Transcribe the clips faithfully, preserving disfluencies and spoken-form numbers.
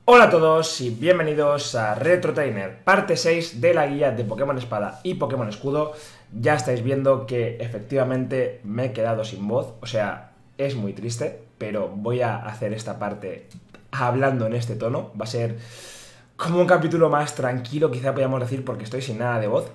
Hola a todos y bienvenidos a Retro Trainer, parte seis de la guía de Pokémon Espada y Pokémon Escudo. Ya estáis viendo que efectivamente me he quedado sin voz, o sea, es muy triste, pero voy a hacer esta parte hablando en este tono. Va a ser como un capítulo más tranquilo, quizá podríamos decir, porque estoy sin nada de voz.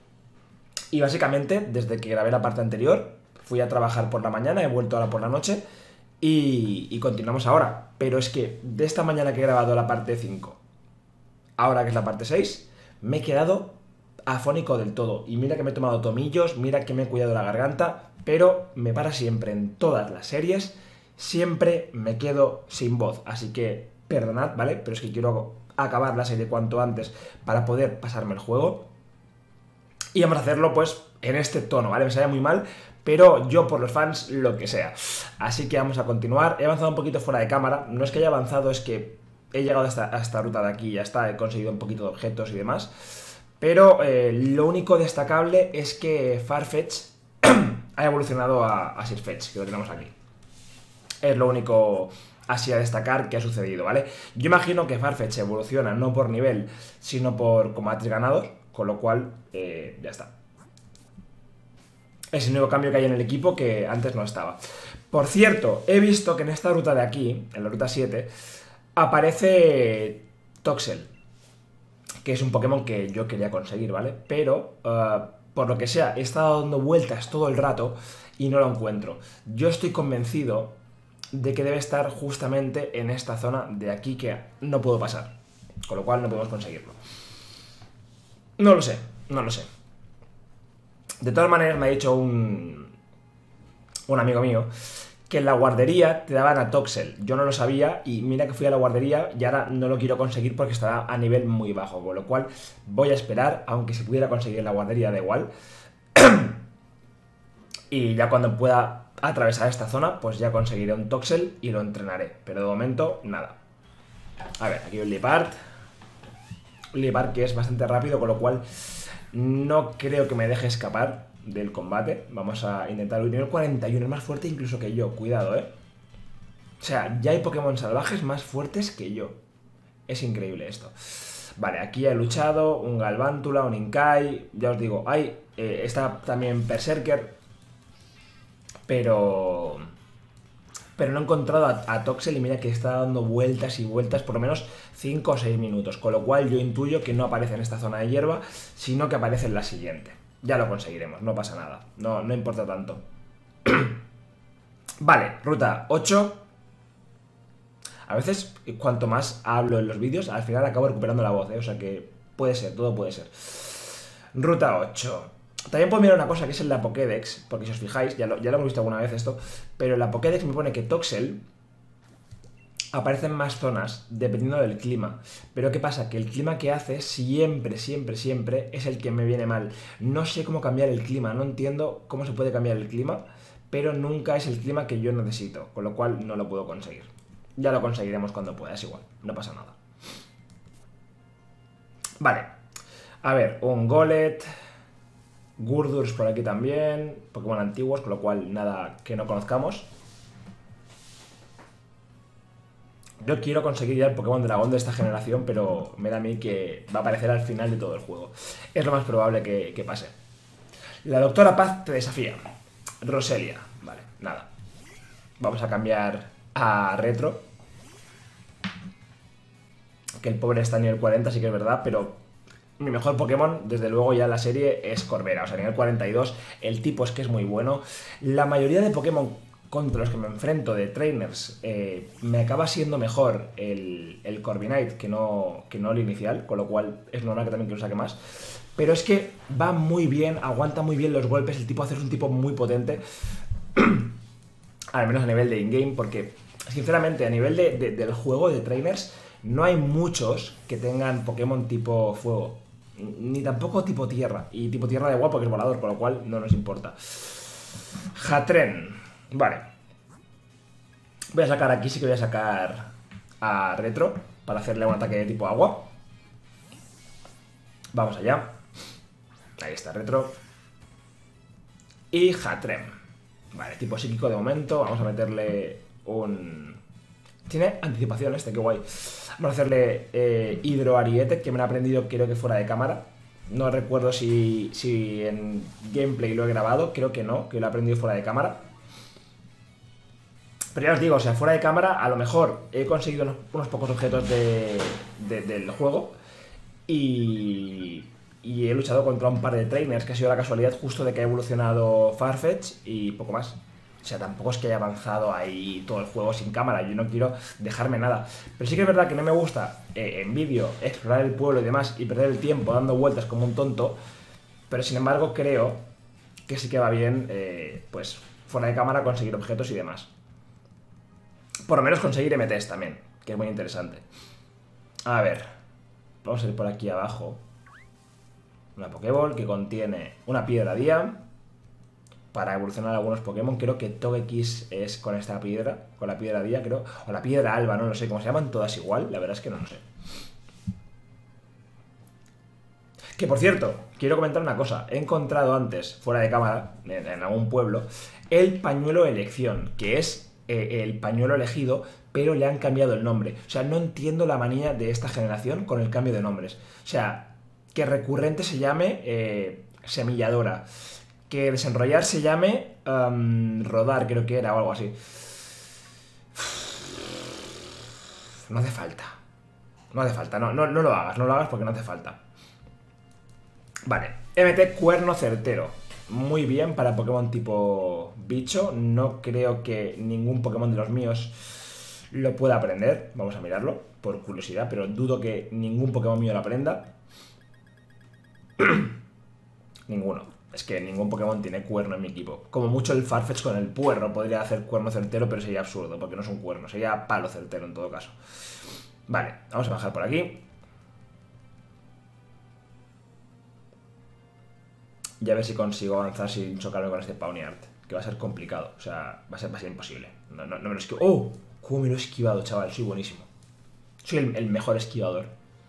Y básicamente, desde que grabé la parte anterior, fui a trabajar por la mañana, he vuelto ahora por la noche. Y, y continuamos ahora. Pero es que de esta mañana que he grabado la parte cinco, ahora que es la parte seis, me he quedado afónico del todo. Y mira que me he tomado tomillos, mira que me he cuidado la garganta, pero me para siempre en todas las series, siempre me quedo sin voz. Así que perdonad, ¿vale? Pero es que quiero acabar la serie cuanto antes para poder pasarme el juego. Y vamos a hacerlo pues en este tono, ¿vale? Me sale muy mal, pero yo por los fans lo que sea. Así que vamos a continuar. He avanzado un poquito fuera de cámara. No es que haya avanzado, es que he llegado a esta, a esta ruta de aquí y ya está. He conseguido un poquito de objetos y demás. Pero eh, lo único destacable es que Farfetch ha evolucionado a, a Sirfetch, que lo tenemos aquí. Es lo único así a destacar que ha sucedido, ¿vale? Yo imagino que Farfetch evoluciona no por nivel, sino por combates ganados, con lo cual eh, ya está. Es el nuevo cambio que hay en el equipo que antes no estaba. Por cierto, he visto que en esta ruta de aquí, en la ruta siete, aparece Toxel, que es un Pokémon que yo quería conseguir, ¿vale? Pero, uh, por lo que sea, he estado dando vueltas todo el rato y no lo encuentro. Yo estoy convencido de que debe estar justamente en esta zona de aquí que no puedo pasar, con lo cual no podemos conseguirlo. No lo sé, no lo sé. De todas maneras me ha dicho un, un amigo mío que en la guardería te daban a Toxel. Yo no lo sabía y mira que fui a la guardería y ahora no lo quiero conseguir porque estará a nivel muy bajo. Con lo cual voy a esperar, aunque si pudiera conseguir en la guardería da igual. Y ya cuando pueda atravesar esta zona, pues ya conseguiré un Toxel y lo entrenaré. Pero de momento, nada. A ver, aquí un Liepard. Un Liepard que es bastante rápido, con lo cual no creo que me deje escapar del combate. Vamos a intentarlo. Nivel cuarenta y uno es más fuerte incluso que yo. Cuidado, ¿eh? O sea, ya hay Pokémon salvajes más fuertes que yo. Es increíble esto. Vale, aquí he luchado. Un Galvántula, un Inkai. Ya os digo, hay... Eh, está también Berserker. Pero... Pero no he encontrado a, a Toxel y mira que está dando vueltas y vueltas por lo menos cinco o seis minutos. Con lo cual yo intuyo que no aparece en esta zona de hierba, sino que aparece en la siguiente. Ya lo conseguiremos, no pasa nada. No, no importa tanto. Vale, ruta ocho. A veces, cuanto más hablo en los vídeos, al final acabo recuperando la voz, ¿eh? O sea que puede ser, todo puede ser. Ruta ocho. También puedo mirar una cosa que es en la Pokédex, porque si os fijáis, ya lo, ya lo hemos visto alguna vez esto, pero en la Pokédex me pone que Toxel aparece en más zonas dependiendo del clima. Pero ¿qué pasa? Que el clima que hace siempre, siempre, siempre es el que me viene mal. No sé cómo cambiar el clima, no entiendo cómo se puede cambiar el clima, pero nunca es el clima que yo necesito, con lo cual no lo puedo conseguir. Ya lo conseguiremos cuando pueda, es igual, no pasa nada. Vale, a ver, un Golett... Gurdurs por aquí también, Pokémon antiguos, con lo cual nada que no conozcamos. Yo quiero conseguir ya el Pokémon Dragón de esta generación, pero me da a mí que va a aparecer al final de todo el juego. Es lo más probable que, que pase. La Doctora Paz te desafía. Roselia, vale, nada. Vamos a cambiar a Retro. Que el pobre está en nivel cuarenta, sí que es verdad, pero... Mi mejor Pokémon, desde luego ya en la serie, es Corbera. O sea, nivel cuarenta y dos, el tipo es que es muy bueno. La mayoría de Pokémon contra los que me enfrento de trainers, eh, me acaba siendo mejor el, el Corviknight que no, que no el inicial, con lo cual es normal que también que lo saque más. Pero es que va muy bien, aguanta muy bien los golpes, el tipo hace es un tipo muy potente. Al menos a nivel de in-game, porque sinceramente a nivel de, de, del juego de trainers no hay muchos que tengan Pokémon tipo fuego. Ni tampoco tipo tierra. Y tipo tierra de igual porque es volador, con lo cual no nos importa. Hatren. Vale. Voy a sacar aquí, sí que voy a sacar a Retro para hacerle un ataque de tipo agua. Vamos allá. Ahí está Retro. Y Hatren. Vale, tipo psíquico de momento. Vamos a meterle un Tiene anticipación este, qué guay. Vamos a hacerle eh, Hidro Ariete, que me lo he aprendido creo que fuera de cámara. No recuerdo si, si en gameplay lo he grabado, creo que no, que lo he aprendido fuera de cámara. Pero ya os digo, o sea, fuera de cámara a lo mejor he conseguido unos, unos pocos objetos de, de, del juego y, y he luchado contra un par de trainers, que ha sido la casualidad justo de que ha evolucionado Farfetch y poco más. O sea, tampoco es que haya avanzado ahí todo el juego sin cámara, yo no quiero dejarme nada. Pero sí que es verdad que no me gusta eh, en vídeo explorar el pueblo y demás y perder el tiempo dando vueltas como un tonto. Pero sin embargo creo que sí que va bien, eh, pues fuera de cámara conseguir objetos y demás. Por lo menos conseguir M Ts también, que es muy interesante. A ver, vamos a ir por aquí abajo. Una Pokéball que contiene una piedra día. Para evolucionar algunos Pokémon, creo que Togekiss es con esta piedra, con la piedra día, creo, o la piedra alba, no lo sé, cómo se llaman todas igual, la verdad es que no lo sé. Que por cierto, quiero comentar una cosa, he encontrado antes, fuera de cámara, en, en algún pueblo, el pañuelo elección, que es eh, el pañuelo elegido, pero le han cambiado el nombre. O sea, no entiendo la manía de esta generación con el cambio de nombres. O sea, que recurrente se llame eh, semilladora. Que desenrollar se llame um, rodar, creo que era, o algo así. No hace falta. No hace falta, no, no, no lo hagas, no lo hagas porque no hace falta. Vale, M T Cuerno Certero. Muy bien para Pokémon tipo bicho. No creo que ningún Pokémon de los míos lo pueda aprender. Vamos a mirarlo, por curiosidad, pero dudo que ningún Pokémon mío lo aprenda. Ninguno. Es que ningún Pokémon tiene cuerno en mi equipo. Como mucho el Farfetch con el puerro podría hacer cuerno certero, pero sería absurdo, porque no es un cuerno, sería palo certero en todo caso. Vale, vamos a bajar por aquí. Y a ver si consigo avanzar sin chocarme con este Pawniard, que va a ser complicado, o sea, va a ser, va a ser imposible. No, no, no me lo esquivo. ¡Oh! ¿Cómo me lo he esquivado, chaval? Soy buenísimo. Soy el, el mejor esquivador.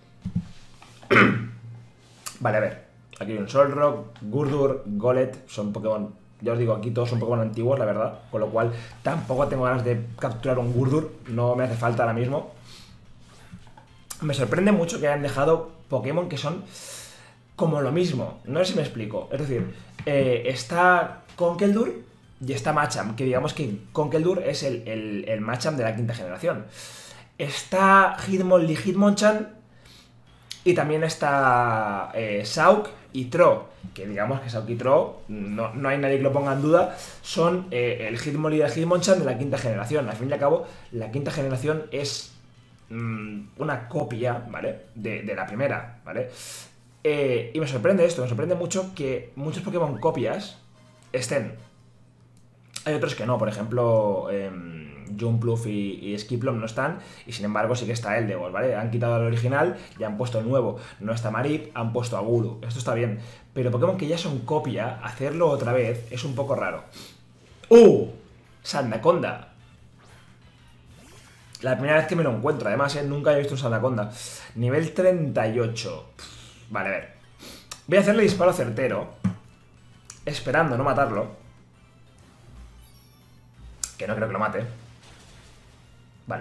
Vale, a ver. Aquí hay un Solrock, Gurdur, Golett, son Pokémon, ya os digo, aquí todos son Pokémon antiguos, la verdad, con lo cual tampoco tengo ganas de capturar un Gurdur, no me hace falta ahora mismo. Me sorprende mucho que hayan dejado Pokémon que son como lo mismo, no sé si me explico, es decir, eh, está Conkeldurr y está Machamp, que digamos que Conkeldurr es el, el, el Machamp de la quinta generación. Está Hitmonlee y Hitmonchan. Y también está eh, Sauk y Tro, que digamos que Sauk y Tro, no, no hay nadie que lo ponga en duda, son eh, el Hitmonlee y el Hitmonchan de la quinta generación. Al fin y al cabo, la quinta generación es mmm, una copia, ¿vale? De, de la primera, ¿vale? Eh, y me sorprende esto, me sorprende mucho que muchos Pokémon copias estén. Hay otros que no, por ejemplo, eh, Jumpluff y, y Skiplum no están, y sin embargo sí que está Eldegoss, ¿vale? Han quitado el original y han puesto el nuevo. No está Marip, han puesto a Guru. Esto está bien. Pero Pokémon que ya son copia, hacerlo otra vez es un poco raro. ¡Uh! Sandaconda. La primera vez que me lo encuentro, además, ¿eh? Nunca he visto un Sandaconda. Nivel treinta y ocho. Vale, a ver. Voy a hacerle disparo certero, esperando no matarlo. Que no creo que lo mate. Vale.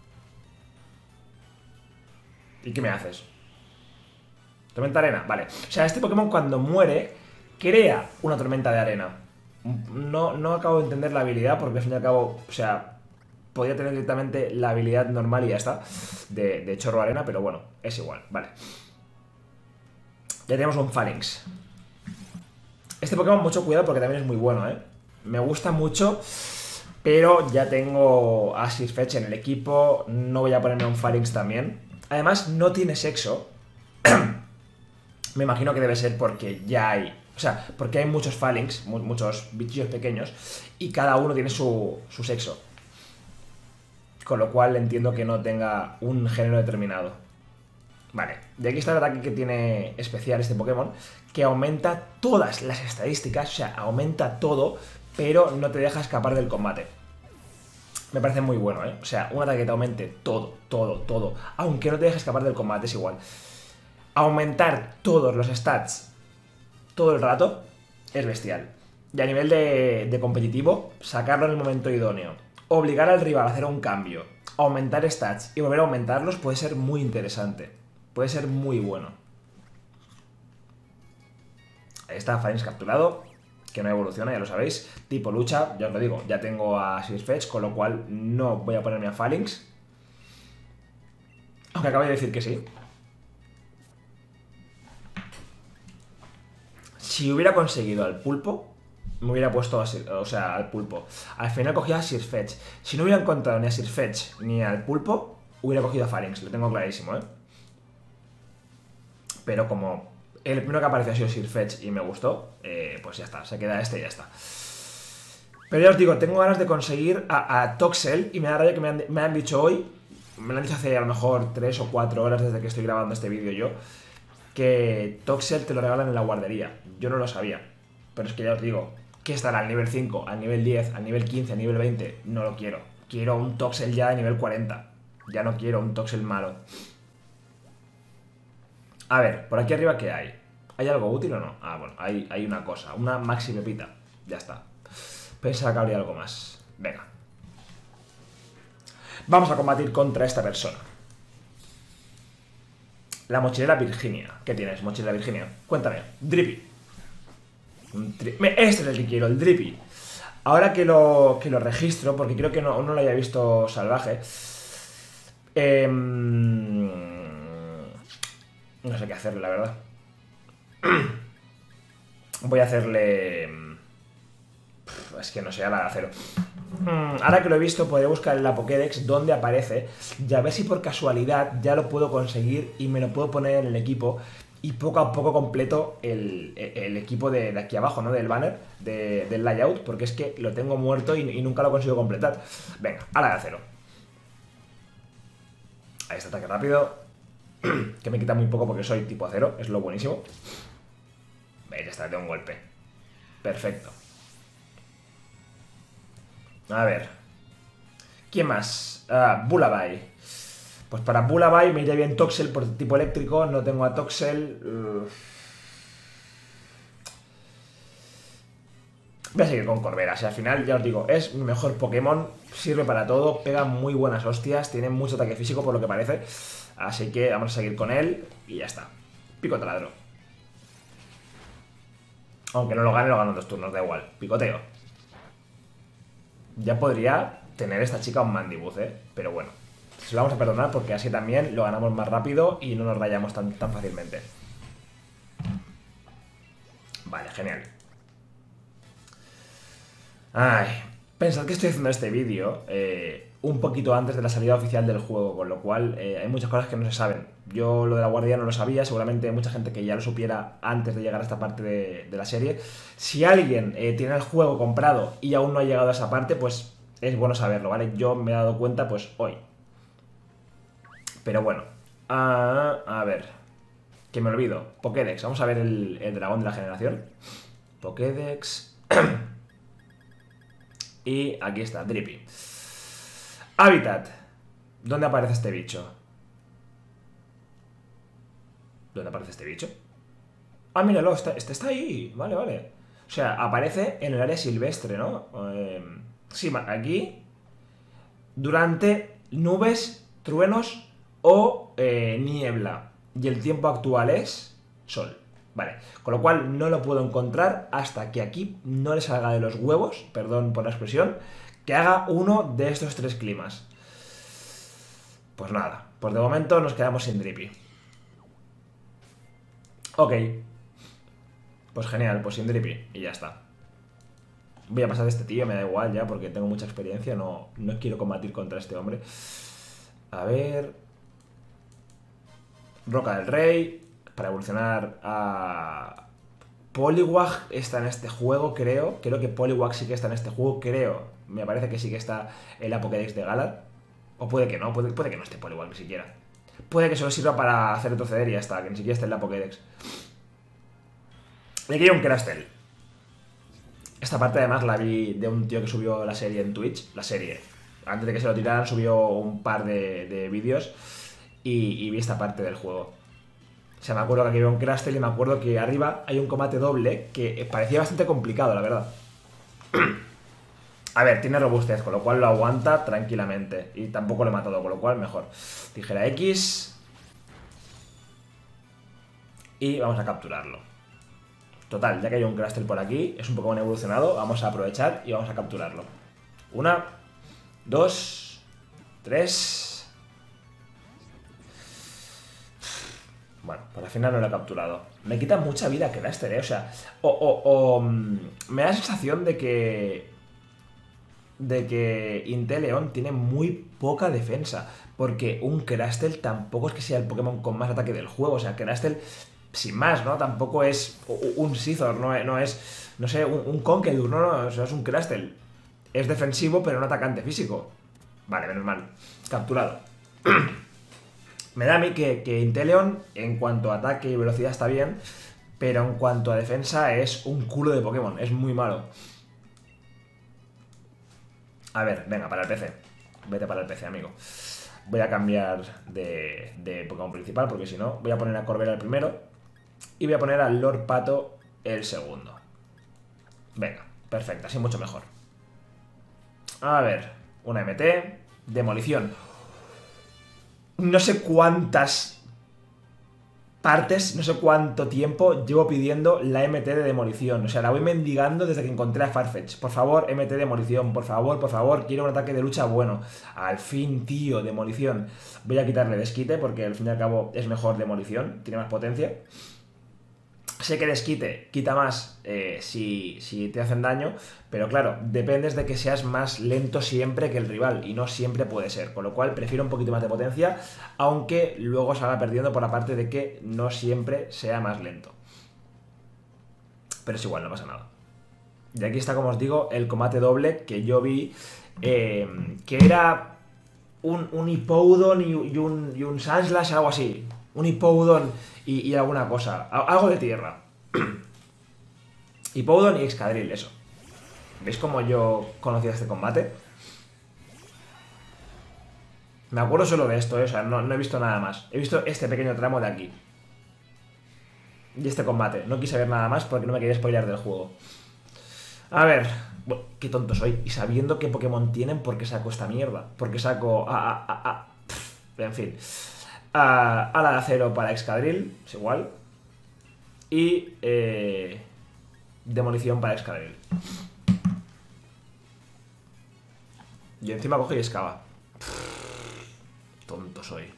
¿Y qué me haces? Tormenta de arena, vale. O sea, este Pokémon cuando muere crea una tormenta de arena. No, no acabo de entender la habilidad porque al fin y al cabo, o sea, podría tener directamente la habilidad normal y ya está, de, de chorro arena, pero bueno, es igual, vale. Ya tenemos un Phalanx. Este Pokémon mucho cuidado porque también es muy bueno, ¿eh? Me gusta mucho, pero ya tengo a Sirfetch'd en el equipo, no voy a ponerme un Phalanx también. Además, no tiene sexo. Me imagino que debe ser porque ya hay... O sea, porque hay muchos Phalanx, muchos bichillos pequeños, y cada uno tiene su, su sexo. Con lo cual entiendo que no tenga un género determinado. Vale, de aquí está el ataque que tiene especial este Pokémon, que aumenta todas las estadísticas, o sea, aumenta todo, pero no te deja escapar del combate. Me parece muy bueno, ¿eh? O sea, un ataque que te aumente todo, todo, todo, aunque no te deje escapar del combate, es igual. Aumentar todos los stats todo el rato es bestial. Y a nivel de, de competitivo, sacarlo en el momento idóneo, obligar al rival a hacer un cambio, aumentar stats y volver a aumentarlos puede ser muy interesante. Puede ser muy bueno. Ahí está, Phalanx capturado. Que no evoluciona, ya lo sabéis. Tipo lucha, ya os lo digo, ya tengo a Sirfetch, con lo cual no voy a ponerme a Phalanx. Aunque acabo de decir que sí. Si hubiera conseguido al pulpo, me hubiera puesto a Sir, o sea, al pulpo. Al final cogía a Sirfetch. Si no hubiera encontrado ni a Sirfetch ni al pulpo, hubiera cogido a Phalanx, lo tengo clarísimo, ¿eh? Pero como el primero que apareció ha sido Sirfetch y me gustó, eh, pues ya está, se queda este y ya está. Pero ya os digo, tengo ganas de conseguir a, a Toxel y me da rabia que me han, me han dicho hoy, me lo han dicho hace a lo mejor tres o cuatro horas desde que estoy grabando este vídeo yo, que Toxel te lo regalan en la guardería. Yo no lo sabía, pero es que ya os digo, que estará al nivel cinco, al nivel diez, al nivel quince, al nivel veinte, no lo quiero. Quiero un Toxel ya de nivel cuarenta, ya no quiero un Toxel malo. A ver, por aquí arriba ¿qué hay? ¿Hay algo útil o no? Ah, bueno, hay, hay una cosa, una maxi pepita, ya está. Pensaba que habría algo más. Venga. Vamos a combatir contra esta persona. La mochilera Virginia. ¿Qué tienes, mochilera Virginia? Cuéntame. Drippy. Este es el que quiero, el Drippy. Ahora que lo, que lo registro, porque creo que no, no lo haya visto salvaje. Eh, no sé qué hacerle, la verdad. Voy a hacerle... Es que no sé, a la de acero. Ahora que lo he visto, podré buscar en la Pokédex dónde aparece y a ver si por casualidad ya lo puedo conseguir y me lo puedo poner en el equipo y poco a poco completo el, el equipo de, de aquí abajo, ¿no? Del banner, de, del layout, porque es que lo tengo muerto y, y nunca lo consigo completar. Venga, a la de acero. Ahí está, ataque rápido. Que me quita muy poco porque soy tipo acero, es lo buenísimo. Veis, ya está, de un golpe. Perfecto. A ver. ¿Quién más? Ah, Bullabay. Pues para Bullabay me iría bien Toxel por tipo eléctrico. No tengo a Toxel. Uh... Voy a seguir con Corvera. O sea, al final, ya os digo, es mi mejor Pokémon. Sirve para todo. Pega muy buenas hostias. Tiene mucho ataque físico por lo que parece. Así que vamos a seguir con él. Y ya está. Pico taladro. Aunque no lo gane, lo gano en dos turnos. Da igual. Picoteo. Ya podría tener esta chica un Mandibuzz, ¿eh? Pero bueno, se lo vamos a perdonar porque así también lo ganamos más rápido y no nos rayamos tan, tan fácilmente. Vale, genial. Ay, pensad que estoy haciendo este vídeo eh, un poquito antes de la salida oficial del juego, con lo cual eh, hay muchas cosas que no se saben. Yo lo de la guardia no lo sabía, seguramente hay mucha gente que ya lo supiera antes de llegar a esta parte de, de la serie. Si alguien eh, tiene el juego comprado y aún no ha llegado a esa parte, pues es bueno saberlo, ¿vale? Yo me he dado cuenta pues hoy. Pero bueno, a, a ver, que me olvido. Pokédex, vamos a ver el, el dragón de la generación. Pokédex. Y aquí está, Drippy. Hábitat. ¿Dónde aparece este bicho? ¿Dónde aparece este bicho? Ah, míralo, este, este está ahí. Vale, vale. O sea, aparece en el área silvestre, ¿no? Eh, sí, aquí. Durante nubes, truenos o eh, niebla. Y el tiempo actual es sol. Vale, con lo cual no lo puedo encontrar hasta que aquí no le salga de los huevos, perdón por la expresión, que haga uno de estos tres climas. Pues nada, pues de momento nos quedamos sin Drippy. Ok. Pues genial, pues sin Drippy y ya está. Voy a pasar de este tío, me da igual ya porque tengo mucha experiencia, no, no quiero combatir contra este hombre. A ver... Roca del Rey... Para evolucionar a... Poliwag está en este juego, creo. Creo que Poliwag sí que está en este juego, creo. Me parece que sí que está en la Pokédex de Galar. O puede que no, puede, puede que no esté Poliwag ni siquiera. Puede que solo sirva para hacer retroceder y ya está, que ni siquiera esté en la Pokédex. Y aquí hay un Crustle. Esta parte además la vi de un tío que subió la serie en Twitch. La serie. Antes de que se lo tiraran subió un par de, de vídeos. Y, y vi esta parte del juego. O sea, me acuerdo que aquí había un Crustle y me acuerdo que arriba hay un combate doble que parecía bastante complicado, la verdad. A ver, tiene robustez, con lo cual lo aguanta tranquilamente. Y tampoco lo he matado, con lo cual mejor. Tijera X. Y vamos a capturarlo. Total, ya que hay un Crustle por aquí, es un Pokémon evolucionado, vamos a aprovechar y vamos a capturarlo. Una, dos, tres. Bueno, por al final no lo he capturado. Me quita mucha vida Crustle, ¿eh? O sea, o, o, o me da la sensación de que... De que Inteleon tiene muy poca defensa. Porque un Crustle tampoco es que sea el Pokémon con más ataque del juego. O sea, Crustle... Sin más, ¿no? Tampoco es un Scizor, no es, no, es, no sé, un, un Conkeldurr, no, no, o sea, es un Crustle. Es defensivo, pero un atacante físico. Vale, menos mal. Capturado. Me da a mí que, que Inteleon, en cuanto a ataque y velocidad está bien, pero en cuanto a defensa es un culo de Pokémon, es muy malo. A ver, venga, para el P C. Vete para el P C, amigo. Voy a cambiar de, de Pokémon principal, porque si no, voy a poner a Corvera el primero. Y voy a poner al Lord Pato el segundo. Venga, perfecto, así mucho mejor. A ver, una M T. Demolición. No sé cuántas partes, no sé cuánto tiempo llevo pidiendo la M T de demolición. O sea, la voy mendigando desde que encontré a Farfetch. Por favor, M T de demolición, por favor, por favor, quiero un ataque de lucha bueno. Al fin, tío, demolición. Voy a quitarle desquite porque al fin y al cabo es mejor demolición, tiene más potencia. Sé que desquite quita más eh, si, si te hacen daño, pero claro, dependes de que seas más lento siempre que el rival, y no siempre puede ser, con lo cual prefiero un poquito más de potencia, aunque luego salga perdiendo por la parte de que no siempre sea más lento. Pero es igual, no pasa nada. Y aquí está, como os digo, el combate doble que yo vi, eh, que era un, un Hippowdon y, y un, y un Sandslash, algo así. Un Hippowdon y, y alguna cosa. Algo de tierra. Hippowdon y Excadrill, eso. ¿Veis cómo yo conocía este combate? Me acuerdo solo de esto, ¿eh? O sea, no, no he visto nada más. He visto este pequeño tramo de aquí. Y este combate. No quise ver nada más porque no me quería spoilear del juego. A ver. Bueno, qué tonto soy. Y sabiendo qué Pokémon tienen, ¿por qué saco esta mierda? ¿Por qué saco... Ah, ah, ah, ah. En fin... A, ala de acero para Excadrill, es igual. Y eh, demolición para Excadrill. Y encima coge y excava. Tonto soy.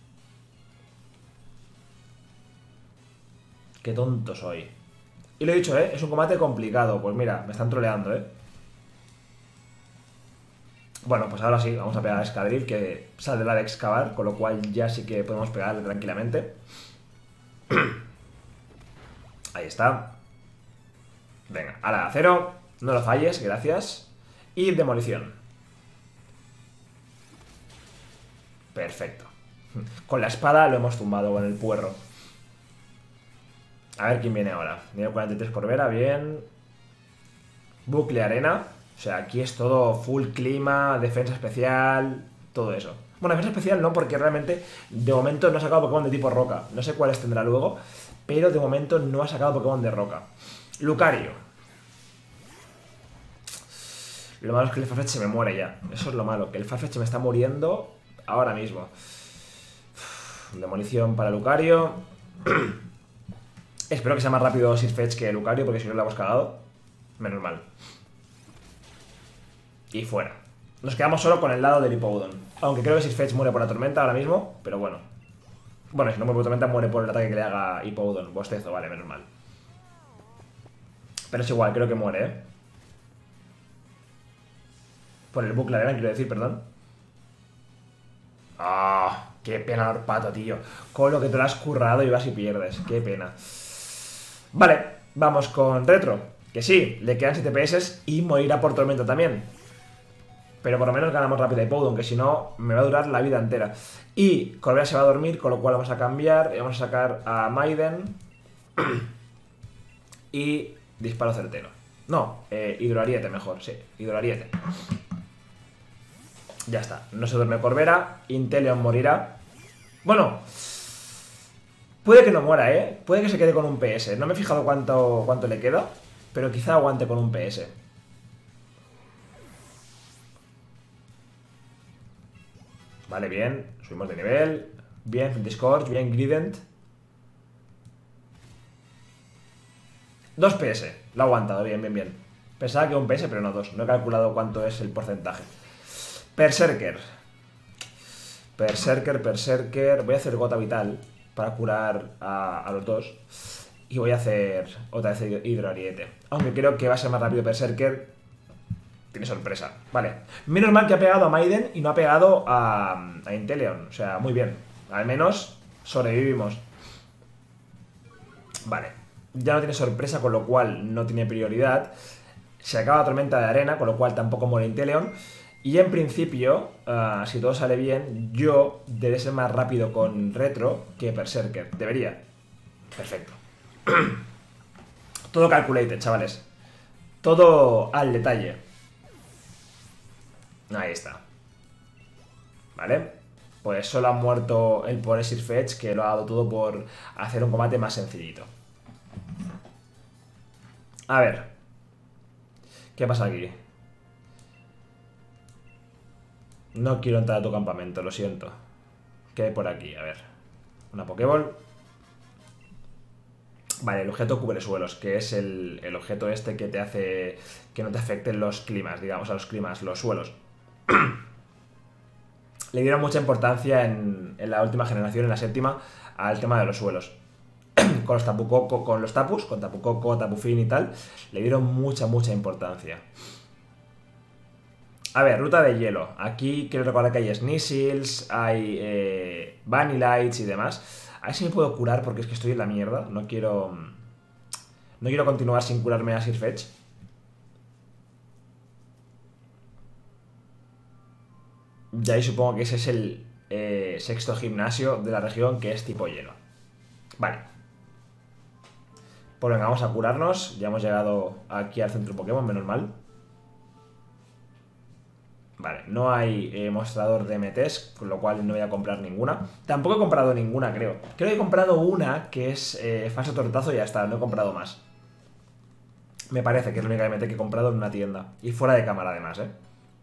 Qué tonto soy. Y lo he dicho, ¿eh? Es un combate complicado. Pues mira, me están troleando, ¿eh? Bueno, pues ahora sí, vamos a pegar a Excadrill, que saldrá de excavar, con lo cual ya sí que podemos pegarle tranquilamente. Ahí está. Venga, ala de acero. No lo falles, gracias. Y demolición. Perfecto. Con la espada lo hemos tumbado con el puerro. A ver quién viene ahora. Nivel cuarenta y tres Corvera, bien. Bucle arena. O sea, aquí es todo full clima, defensa especial, todo eso. Bueno, defensa especial no, porque realmente de momento no ha sacado Pokémon de tipo roca. No sé cuáles tendrá luego, pero de momento no ha sacado Pokémon de roca. Lucario. Lo malo es que el Farfetch se me muere ya. Eso es lo malo, que el Farfetch me está muriendo ahora mismo. Demolición para Lucario. Espero que sea más rápido Sirfetch que Lucario, porque si no lo hemos cagado. Menos mal. Y fuera. Nos quedamos solo con el lado del Hippowdon. Aunque creo que Sirfetch muere por la tormenta ahora mismo, pero bueno. Bueno, si no muere por la tormenta, muere por el ataque que le haga Hippowdon. Bostezo, vale, menos mal. Pero es igual, creo que muere, ¿eh? Por el bucle arena, quiero decir, perdón. ¡Ah! ¡Qué pena, Lord Pato, tío! Con lo que te lo has currado y vas y pierdes. ¡Qué pena! Vale, vamos con Retro. Que sí, le quedan siete P S y morirá por tormenta también. Pero por lo menos ganamos rápido a Hippowdon, que si no, me va a durar la vida entera. Y Corvera se va a dormir, con lo cual vamos a cambiar. Y vamos a sacar a Maiden. Y disparo certero. No, eh, hidroariete mejor, sí, hidroariete. Ya está, no se duerme Corvera. Inteleon morirá. Bueno, puede que no muera, ¿eh? Puede que se quede con un P S. No me he fijado cuánto, cuánto le queda, pero quizá aguante con un P S. Vale, bien. Subimos de nivel. Bien, Flint Scorch, bien, Grident. dos P S. Lo ha aguantado, bien, bien, bien. Pensaba que un P S, pero no dos. No he calculado cuánto es el porcentaje. Berserker. Berserker, Berserker. Voy a hacer gota vital para curar a, a los dos. Y voy a hacer otra vez hidroariete. Aunque creo que va a ser más rápido Berserker. Tiene sorpresa. Vale. Menos mal que ha pegado a Maiden y no ha pegado a, a Inteleon. O sea, muy bien. Al menos sobrevivimos. Vale. Ya no tiene sorpresa, con lo cual no tiene prioridad. Se acaba la tormenta de arena, con lo cual tampoco muere Inteleon. Y en principio, uh, si todo sale bien, yo deberé ser más rápido con Retro que Berserker. Debería. Perfecto. Todo calculated, chavales. Todo al detalle. Ahí está. Vale. Pues solo ha muerto el pobre Sirfetch, que lo ha dado todo por hacer un combate más sencillito. A ver. ¿Qué pasa aquí? No quiero entrar a tu campamento, lo siento. ¿Qué hay por aquí? A ver. Una Pokéball. Vale, el objeto cubre suelos, que es el, el objeto este que te hace que no te afecten los climas, digamos, a los climas, los suelos. Le dieron mucha importancia en, en la última generación, en la séptima, al tema de los suelos. Con los Tapu Koko, con los Tapus, con Tapu Koko, Tapu Fini y tal, le dieron mucha, mucha importancia. A ver, ruta de hielo. Aquí quiero recordar que hay Sneasels, hay eh, Vanillites y demás. A ver si me puedo curar porque es que estoy en la mierda. No quiero... No quiero continuar sin curarme a Sirfetch. Y ahí supongo que ese es el eh, sexto gimnasio de la región, que es tipo hielo. Vale. Pues venga, vamos a curarnos. Ya hemos llegado aquí al centro Pokémon, menos mal. Vale, no hay eh, mostrador de M Ts, con lo cual no voy a comprar ninguna. Tampoco he comprado ninguna, creo. Creo que he comprado una que es eh, falso tortazo y ya está, no he comprado más. Me parece que es la única M T que he comprado en una tienda. Y fuera de cámara además, ¿eh?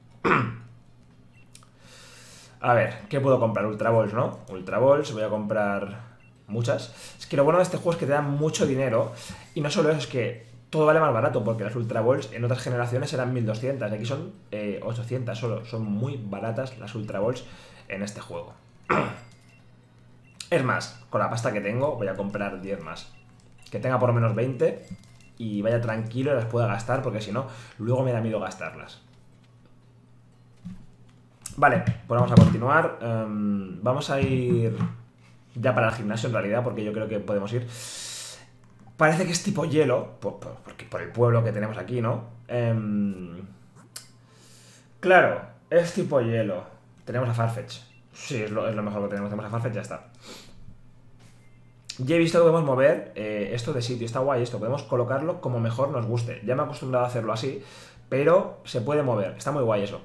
A ver, ¿qué puedo comprar? Ultra Balls, ¿no? Ultra Balls, voy a comprar muchas. Es que lo bueno de este juego es que te dan mucho dinero. Y no solo eso, es que todo vale más barato, porque las Ultra Balls en otras generaciones eran mil doscientas, aquí son eh, ochocientas solo. Son muy baratas las Ultra Balls en este juego. Es más, con la pasta que tengo voy a comprar diez más. Que tenga por lo menos veinte y vaya tranquilo y las pueda gastar, porque si no, luego me da miedo gastarlas. Vale, pues vamos a continuar. um, Vamos a ir ya para el gimnasio en realidad, porque yo creo que podemos ir. Parece que es tipo hielo, por, por, porque por el pueblo que tenemos aquí, ¿no? Um, claro, es tipo hielo. Tenemos a Farfetch. Sí, es lo, es lo mejor que tenemos. Tenemos a Farfetch, ya está. Ya he visto que podemos mover eh, esto de sitio. Está guay esto. Podemos colocarlo como mejor nos guste. Ya me he acostumbrado a hacerlo así, pero se puede mover. Está muy guay eso.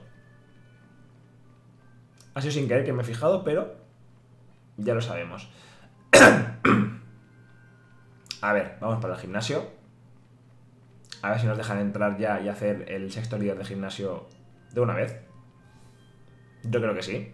Ha sido sin querer que me he fijado, pero ya lo sabemos. A ver, vamos para el gimnasio. A ver si nos dejan entrar ya y hacer el sexto líder de gimnasio de una vez. Yo creo que sí.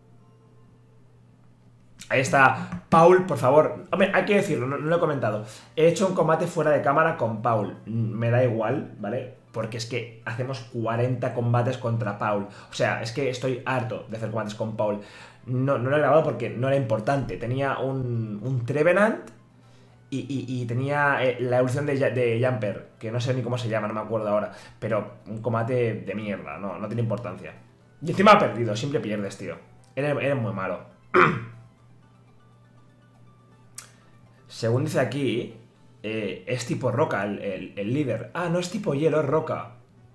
Ahí está Paul, por favor. Hombre, hay que decirlo, no, no lo he comentado. He hecho un combate fuera de cámara con Paul. Me da igual, ¿vale? Porque es que hacemos cuarenta combates contra Paul. O sea, es que estoy harto de hacer combates con Paul. No, no lo he grabado porque no era importante. Tenía un, un Trevenant y, y, y tenía eh, la evolución de, de Jumper, que no sé ni cómo se llama, no me acuerdo ahora. Pero un combate de mierda, no, no tiene importancia. Y encima ha perdido, siempre pierdes, tío. Eres, eres muy malo. Según dice aquí, eh, es tipo roca el, el, el líder. Ah, no es tipo hielo, es roca.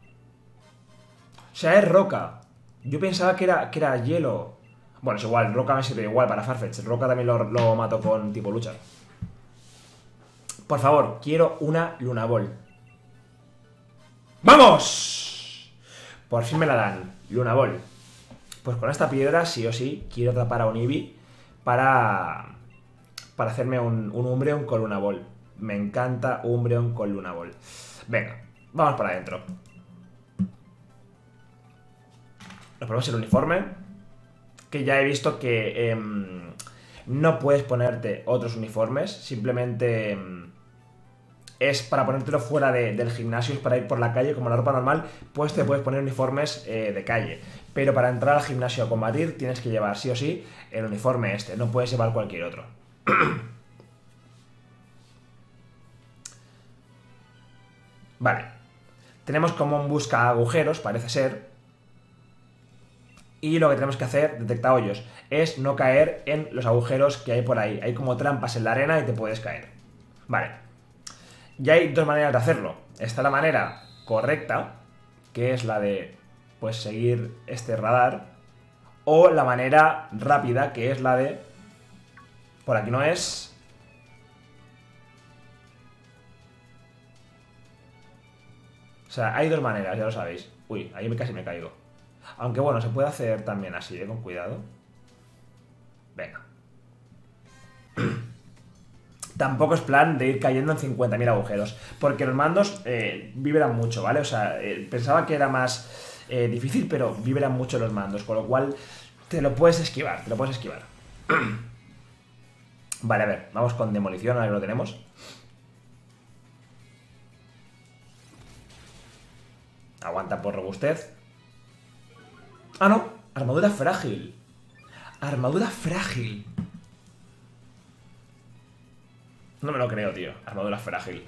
O sea, es roca. Yo pensaba que era, que era hielo. Bueno, es igual, roca me sirve igual para Farfetch. Roca también lo, lo mato con tipo lucha. Por favor, quiero una Luna Ball. ¡Vamos! Por fin me la dan, Luna Ball. Pues con esta piedra, sí o sí, quiero atrapar a un Eevee para... Para hacerme un, un Umbreon con Luna Ball. Me encanta Umbreon con Luna Ball. Venga, vamos para adentro. Nos ponemos el uniforme. que ya he visto que eh, no puedes ponerte otros uniformes, simplemente eh, es para ponértelo fuera de, del gimnasio, es para ir por la calle como la ropa normal, pues te puedes poner uniformes eh, de calle. Pero para entrar al gimnasio a combatir tienes que llevar sí o sí el uniforme este, no puedes llevar cualquier otro. Vale, tenemos como un busca agujeros, parece ser. Y lo que tenemos que hacer, detecta hoyos, es no caer en los agujeros que hay por ahí. Hay como trampas en la arena y te puedes caer. Vale. Y hay dos maneras de hacerlo. Está la manera correcta, que es la de, pues, seguir este radar. O la manera rápida, que es la de... Por aquí no es... O sea, hay dos maneras, ya lo sabéis. Uy, ahí casi me caigo. Aunque bueno, se puede hacer también así, ¿eh? Con cuidado. Venga. Tampoco es plan de ir cayendo en cincuenta mil agujeros, porque los mandos eh, vibran mucho, ¿vale? O sea, eh, pensaba que era más eh, difícil, pero vibran mucho los mandos, con lo cual te lo puedes esquivar, te lo puedes esquivar. Vale, a ver, vamos con demolición, ahora que lo tenemos. Aguanta por robustez. Ah, no, armadura frágil. Armadura frágil. No me lo creo, tío. Armadura frágil.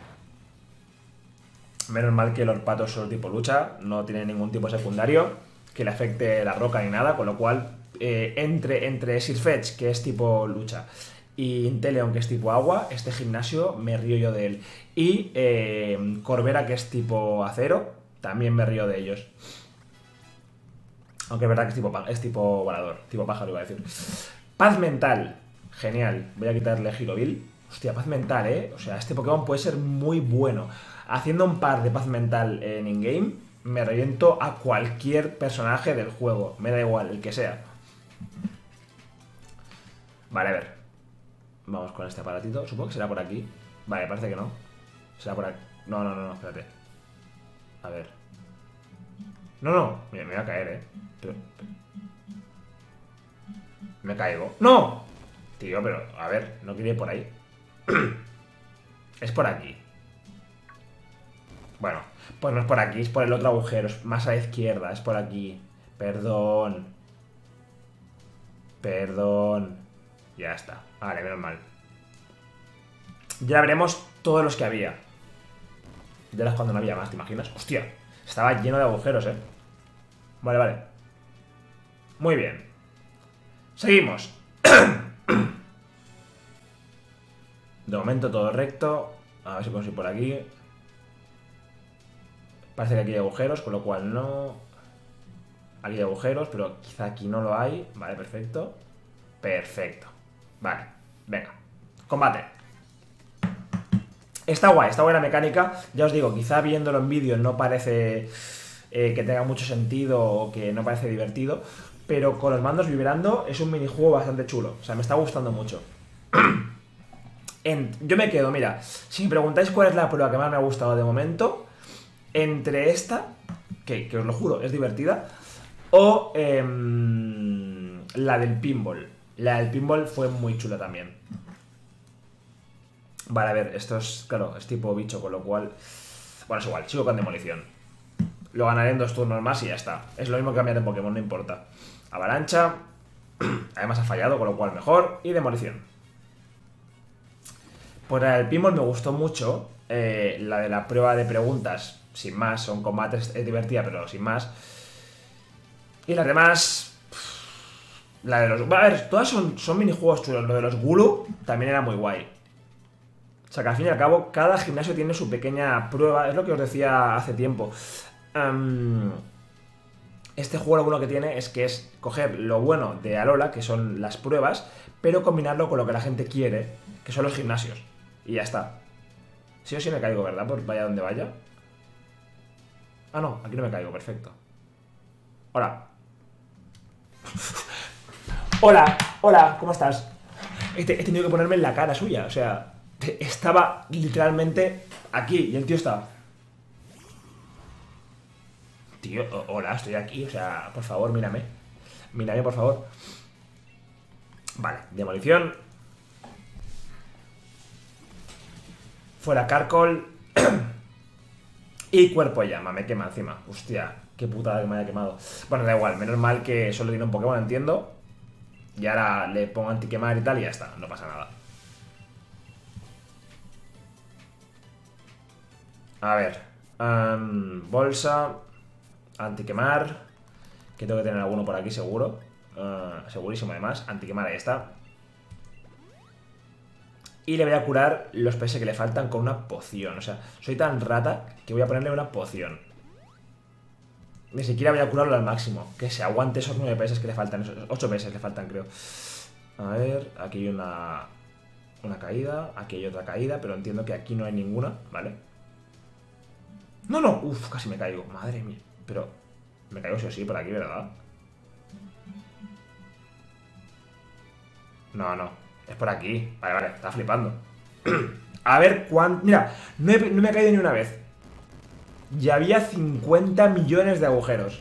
Menos mal que los patos son tipo lucha. No tienen ningún tipo secundario que le afecte la roca ni nada. Con lo cual, eh, entre, entre Sirfetch, que es tipo lucha, y Inteleon, que es tipo agua, este gimnasio me río yo de él. Y eh, Corbera, que es tipo acero, también me río de ellos. Aunque es verdad que es tipo, es tipo volador. Tipo pájaro, iba a decir. Paz mental. Genial. Voy a quitarle Girovil. Hostia, paz mental, ¿eh? O sea, este Pokémon puede ser muy bueno. Haciendo un par de paz mental en in-game, me reviento a cualquier personaje del juego. Me da igual, el que sea. Vale, a ver. Vamos con este aparatito. Supongo que será por aquí. Vale, parece que no. Será por aquí. No, no, no, no, espérate. A ver. No, no. Mira, me voy a caer, ¿eh? Pero... Me caigo. ¡No! Tío, pero, a ver, no quería ir por ahí. Es por aquí. Bueno, pues no es por aquí, es por el otro agujero. Es más a la izquierda, es por aquí. Perdón. Perdón. Ya está. Vale, menos mal. Ya veremos todos los que había. Ya eras cuando no había más, ¿te imaginas? Hostia, estaba lleno de agujeros, ¿eh? Vale, vale. Muy bien. Seguimos. De momento todo recto. A ver si podemos ir por aquí. Parece que aquí hay agujeros, con lo cual no. Aquí hay agujeros, pero quizá aquí no lo hay. Vale, perfecto. Perfecto. Vale, venga. Combate. Está guay, está buena mecánica. Ya os digo, quizá viéndolo en vídeo no parece eh, que tenga mucho sentido o que no parece divertido, pero con los mandos vibrando es un minijuego bastante chulo. O sea, me está gustando mucho. En, yo me quedo, mira, si me preguntáis cuál es la prueba que más me ha gustado de momento, entre esta, que, que os lo juro, es divertida, o eh, la del pinball. La del pinball fue muy chula también. Vale, a ver, esto es, claro, es tipo bicho, con lo cual... Bueno, es igual, sigo con demolición. Lo ganaré en dos turnos más y ya está. Es lo mismo que cambiar de Pokémon, no importa. Avalancha. Además ha fallado, con lo cual mejor. Y demolición. Pues la del pinball me gustó mucho. Eh, la de la prueba de preguntas, sin más, son combates, es divertida, pero sin más. Y las demás... La de los... A ver, todas son, son minijuegos chulos. Lo de los Gulu también era muy guay. O sea que al fin y al cabo, cada gimnasio tiene su pequeña prueba. Es lo que os decía hace tiempo. Um, este juego lo bueno que tiene es que es coger lo bueno de Alola, que son las pruebas, pero combinarlo con lo que la gente quiere, que son los gimnasios. Y ya está. Sí o sí me caigo, ¿verdad? Por vaya donde vaya. Ah, no, aquí no me caigo, perfecto. Hola. Hola, hola, ¿cómo estás? He, he tenido que ponerme en la cara suya, o sea... Estaba literalmente aquí y el tío estaba... Tío, hola, estoy aquí, o sea, por favor, mírame. Mírame, por favor. Vale, demolición. Fuera Carcol. Y cuerpo llama, me quema encima. Hostia, qué putada que me haya quemado. Bueno, da igual, menos mal que solo tiene un Pokémon, entiendo. Y ahora le pongo antiquemar y tal y ya está, no pasa nada. A ver, um, bolsa, antiquemar, que tengo que tener alguno por aquí seguro, uh, segurísimo además, antiquemar, ahí está. Y le voy a curar los P S que le faltan con una poción, o sea, soy tan rata que voy a ponerle una poción. Ni siquiera voy a curarlo al máximo, que se aguante esos nueve P S que le faltan, esos ocho P S que le faltan creo. A ver, aquí hay una, una caída, aquí hay otra caída, pero entiendo que aquí no hay ninguna, ¿vale? No, no, uff, casi me caigo, madre mía. Pero me caigo sí o sí por aquí, ¿verdad? No, no, es por aquí. Vale, vale, está flipando. A ver cuánto... Mira, no, he, no me he caído ni una vez. Y había cincuenta millones de agujeros.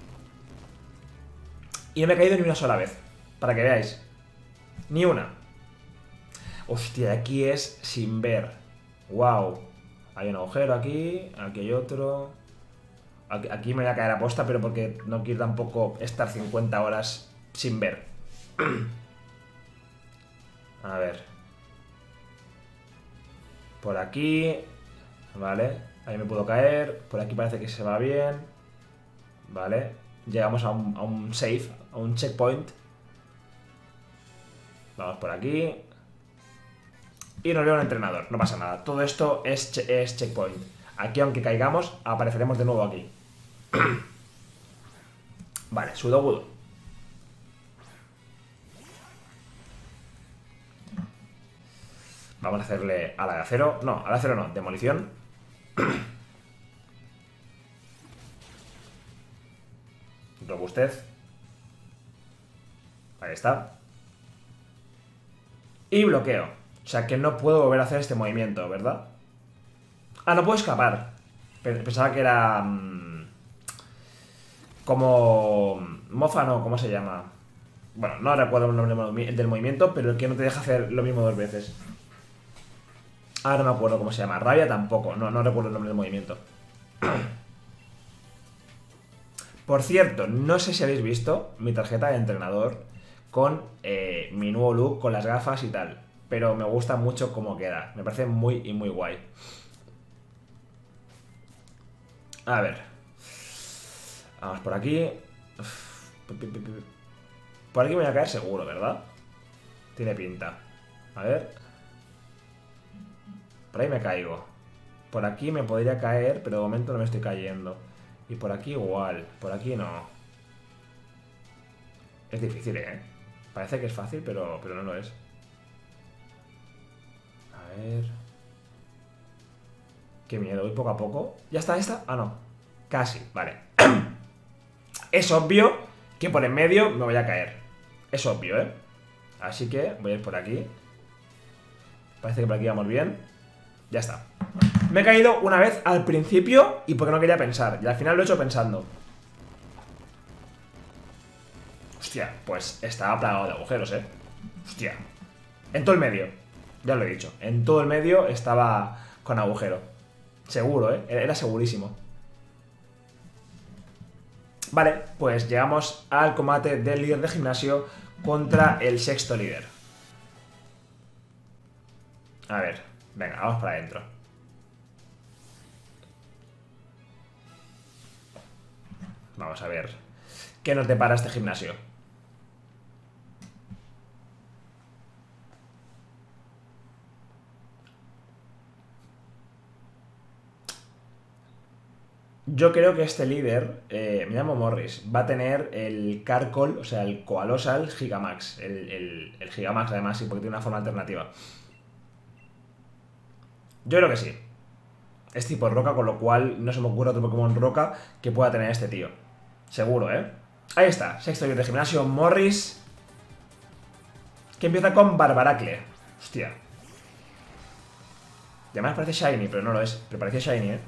Y no me he caído ni una sola vez, para que veáis. Ni una. Hostia, aquí es sin ver. Wow. Hay un agujero aquí, aquí hay otro. Aquí, aquí me voy a caer a posta, pero porque no quiero tampoco estar cincuenta horas sin ver. A ver. Por aquí. Vale, ahí me puedo caer. Por aquí parece que se va bien. Vale, llegamos a un, a un save, a un checkpoint. Vamos por aquí. Y nos veo un entrenador, no pasa nada. Todo esto es, che es checkpoint. Aquí, aunque caigamos, apareceremos de nuevo aquí. Vale, Sudowoodo. Vamos a hacerle a la de acero. No, a la de acero no, demolición. Robustez. Ahí está. Y bloqueo. O sea que no puedo volver a hacer este movimiento, ¿verdad? Ah, no puedo escapar. Pensaba que era... Mmm, como... Mofa, no, ¿cómo se llama? Bueno, no recuerdo el nombre del movimiento, pero el que no te deja hacer lo mismo dos veces. Ah, no me acuerdo cómo se llama. Rabia tampoco, no, no recuerdo el nombre del movimiento. Por cierto, no sé si habéis visto mi tarjeta de entrenador con eh, mi nuevo look, con las gafas y tal. Pero me gusta mucho cómo queda. Me parece muy y muy guay. A ver. Vamos por aquí. Por aquí me voy a caer seguro, ¿verdad? Tiene pinta. A ver. Por ahí me caigo. Por aquí me podría caer, pero de momento no me estoy cayendo. Y por aquí igual. Por aquí no. Es difícil, ¿eh? Parece que es fácil, pero, pero no lo es. A ver... Qué miedo, voy poco a poco. ¿Ya está esta? Ah, no. Casi, vale. Es obvio que por en medio me voy a caer. Es obvio, ¿eh? Así que voy a ir por aquí. Parece que por aquí vamos bien. Ya está. Me he caído una vez al principio y porque no quería pensar. Y al final lo he hecho pensando. Hostia, pues estaba plagado de agujeros, ¿eh? Hostia. En todo el medio. Ya lo he dicho. En todo el medio estaba con agujero. Seguro, ¿eh? Era segurísimo. Vale, pues llegamos al combate del líder de gimnasio contra el sexto líder. A ver, venga, vamos para adentro. Vamos a ver qué nos depara este gimnasio. Yo creo que este líder, eh, me llamo Morris, va a tener el Carcol, o sea, el Coalossal Gigamax. El, el, el Gigamax, además, sí, porque tiene una forma alternativa. Yo creo que sí. Es tipo roca, con lo cual no se me ocurre otro Pokémon roca que pueda tener este tío. Seguro, ¿eh? Ahí está, sexto líder de gimnasio, Morris. Que empieza con Barbaracle. Hostia. Y además parece Shiny, pero no lo es. Pero parece Shiny, ¿eh?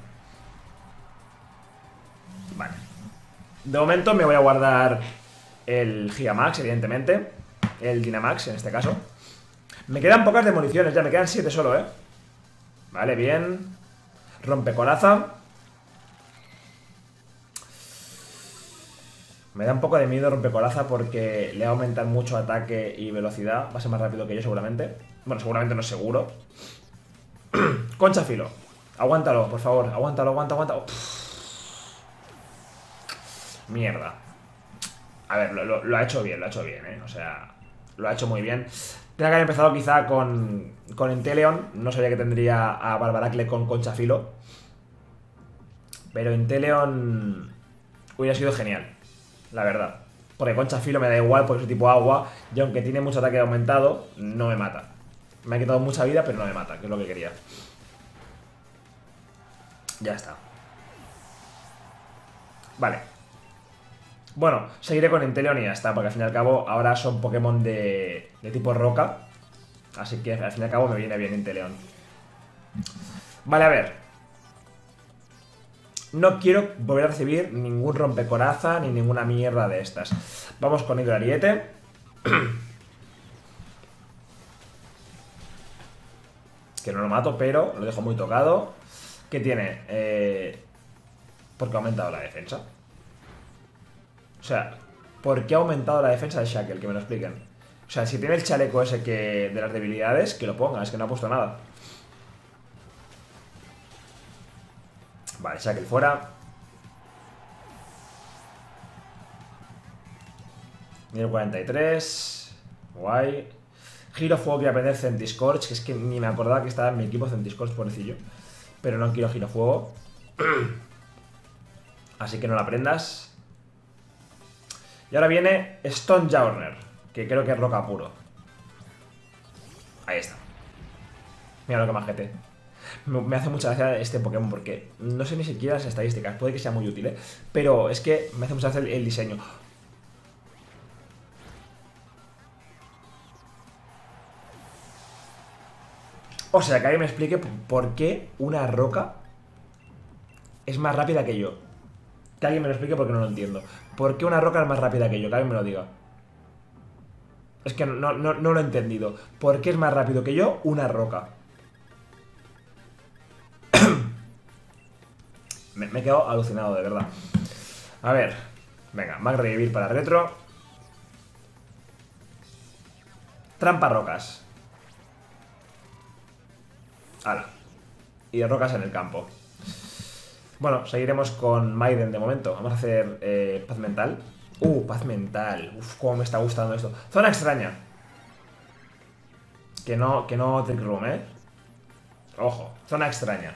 Vale. De momento me voy a guardar el Gigamax, evidentemente. el Dynamax en este caso. Me quedan pocas demoliciones, ya me quedan siete solo, ¿eh? Vale, bien. Rompecoraza. Me da un poco de miedo Rompecoraza porque le va a aumentar mucho ataque y velocidad. Va a ser más rápido que yo seguramente. Bueno, seguramente no es seguro. Concha Filo. Aguántalo, por favor. Aguántalo, aguanta, aguanta. Mierda. A ver, lo, lo, lo ha hecho bien, lo ha hecho bien, ¿eh? O sea, lo ha hecho muy bien. Tenía que haber empezado quizá con, con Inteleon. No sabía que tendría a Barbaracle con Concha Filo. Pero Inteleon hubiera sido genial, la verdad. Porque Concha Filo me da igual porque es tipo agua. Y aunque tiene mucho ataque aumentado, no me mata. Me ha quitado mucha vida, pero no me mata, que es lo que quería. Ya está. Vale. Bueno, seguiré con Inteleon y ya está, porque al fin y al cabo ahora son Pokémon de, de tipo roca. Así que al fin y al cabo me viene bien Inteleon. Vale, a ver. No quiero volver a recibir ningún rompecoraza ni ninguna mierda de estas. Vamos con Hidroariete. Que no lo mato, pero lo dejo muy tocado. ¿Qué tiene? Eh... Porque ha aumentado la defensa. O sea, ¿por qué ha aumentado la defensa de Shackle? Que me lo expliquen. O sea, si tiene el chaleco ese que de las debilidades, que lo ponga, es que no ha puesto nada. Vale, Shackle fuera. Nivel cuarenta y tres. Guay. Giro Fuego, quiero aprender Centiscorch, que es que ni me acordaba que estaba en mi equipo Centiscorch, pobrecillo. Pero no quiero Giro Fuego. Así que no la aprendas. Y ahora viene Stonejourner, que creo que es roca puro. Ahí está. Mira lo que majete. Me hace mucha gracia este Pokémon porque no sé ni siquiera las estadísticas. Puede que sea muy útil, ¿eh? Pero es que me hace mucha gracia el, el diseño. O sea, que alguien me explique por qué una roca es más rápida que yo. Que alguien me lo explique porque no lo entiendo. ¿Por qué una roca es más rápida que yo? Que alguien me lo diga. Es que no, no, no lo he entendido. ¿Por qué es más rápido que yo una roca? me, me he quedado alucinado, de verdad. A ver. Venga, Mag Revivir para retro. Trampa rocas. Hala. Y rocas en el campo. Bueno, seguiremos con Maiden de momento. Vamos a hacer eh, paz mental. Uh, paz mental. Uf, cómo me está gustando esto. Zona extraña. Que no, que no Trick Room, eh. Ojo, zona extraña.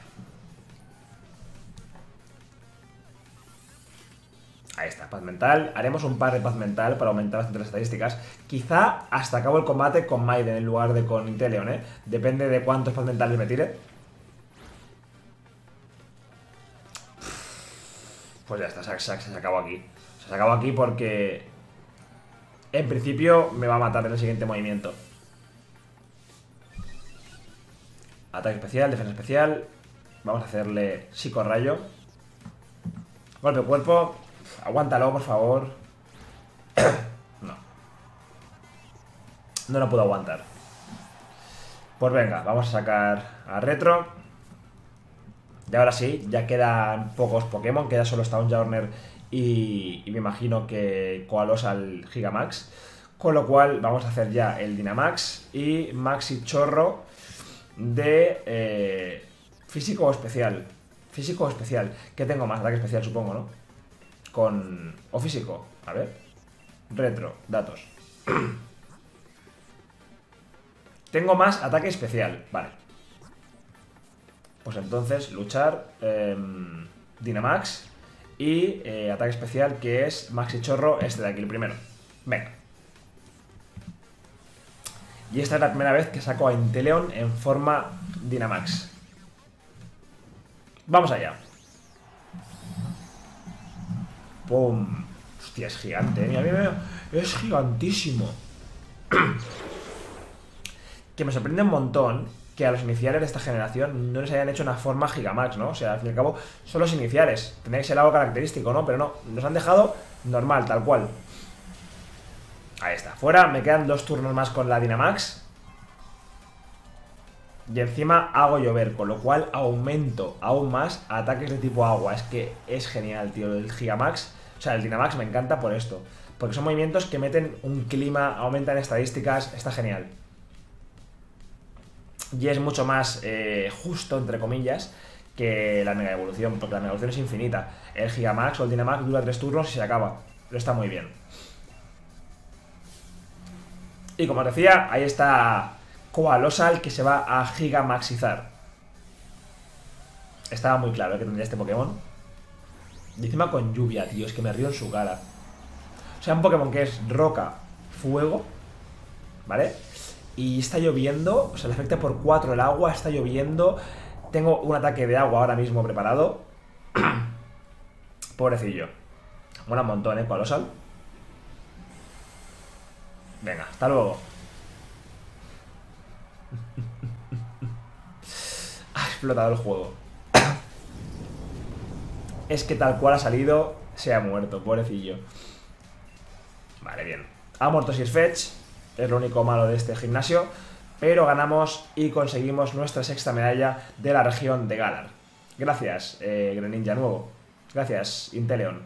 Ahí está, paz mental. Haremos un par de paz mental para aumentar bastante las estadísticas. Quizá hasta acabo el combate con Maiden en lugar de con Inteleon, eh. Depende de cuántos paz mentales me tire. Pues ya está, se, se, se acabó aquí. Se acabó aquí porque en principio me va a matar en el siguiente movimiento. Ataque especial, defensa especial. Vamos a hacerle psicorrayo. Golpe cuerpo. Aguántalo, por favor. No. No lo puedo aguantar. Pues venga, vamos a sacar a retro. Y ahora sí, ya quedan pocos Pokémon. Queda solo Stonejourner y, y me imagino que Coalossal al Gigamax. Con lo cual vamos a hacer ya el Dynamax y Maxi Chorro de eh, físico o especial. Físico o especial. ¿Qué tengo más? Ataque especial, supongo, ¿no? Con... o físico. A ver. Retro. Datos. Tengo más ataque especial. Vale. Pues entonces, luchar, eh, Dynamax y eh, ataque especial que es Maxi Chorro, este de aquí, el primero. Venga. Y esta es la primera vez que saco a Inteleon en forma Dynamax. Vamos allá. ¡Pum! Hostia, es gigante, ¿eh? Mira, mira, mira. Es gigantísimo. Que me sorprende un montón que a los iniciales de esta generación no les hayan hecho una forma Gigamax, ¿no? O sea, al fin y al cabo son los iniciales. Tendría que ser algo característico, ¿no? Pero no, nos han dejado normal, tal cual. Ahí está, fuera. Me quedan dos turnos más con la Dynamax. Y encima hago llover, con lo cual aumento aún más ataques de tipo agua. Es que es genial, tío, el Gigamax. O sea, el Dynamax me encanta por esto. Porque son movimientos que meten un clima, aumentan estadísticas, está genial. Y es mucho más eh, justo, entre comillas, que la Mega Evolución, porque la Mega Evolución es infinita. El Gigamax o el Dynamax dura tres turnos y se acaba. Pero está muy bien. Y como os decía, ahí está Coalosal, que se va a Gigamaxizar. Estaba muy claro que tendría este Pokémon. Y encima con lluvia, tío, es que me río en su cara. O sea, un Pokémon que es roca, fuego, ¿vale? Y está lloviendo, o sea, le afecta por cuatro el agua, está lloviendo. Tengo un ataque de agua ahora mismo preparado. Pobrecillo. Mola un montón, ¿eh? Coalosal. Venga, hasta luego. Ha explotado el juego. Es que tal cual ha salido, se ha muerto, pobrecillo. Vale, bien. Ha muerto Sirfetch, es lo único malo de este gimnasio. Pero ganamos y conseguimos nuestra sexta medalla de la región de Galar. Gracias, eh, Greninja nuevo. Gracias, Inteleon.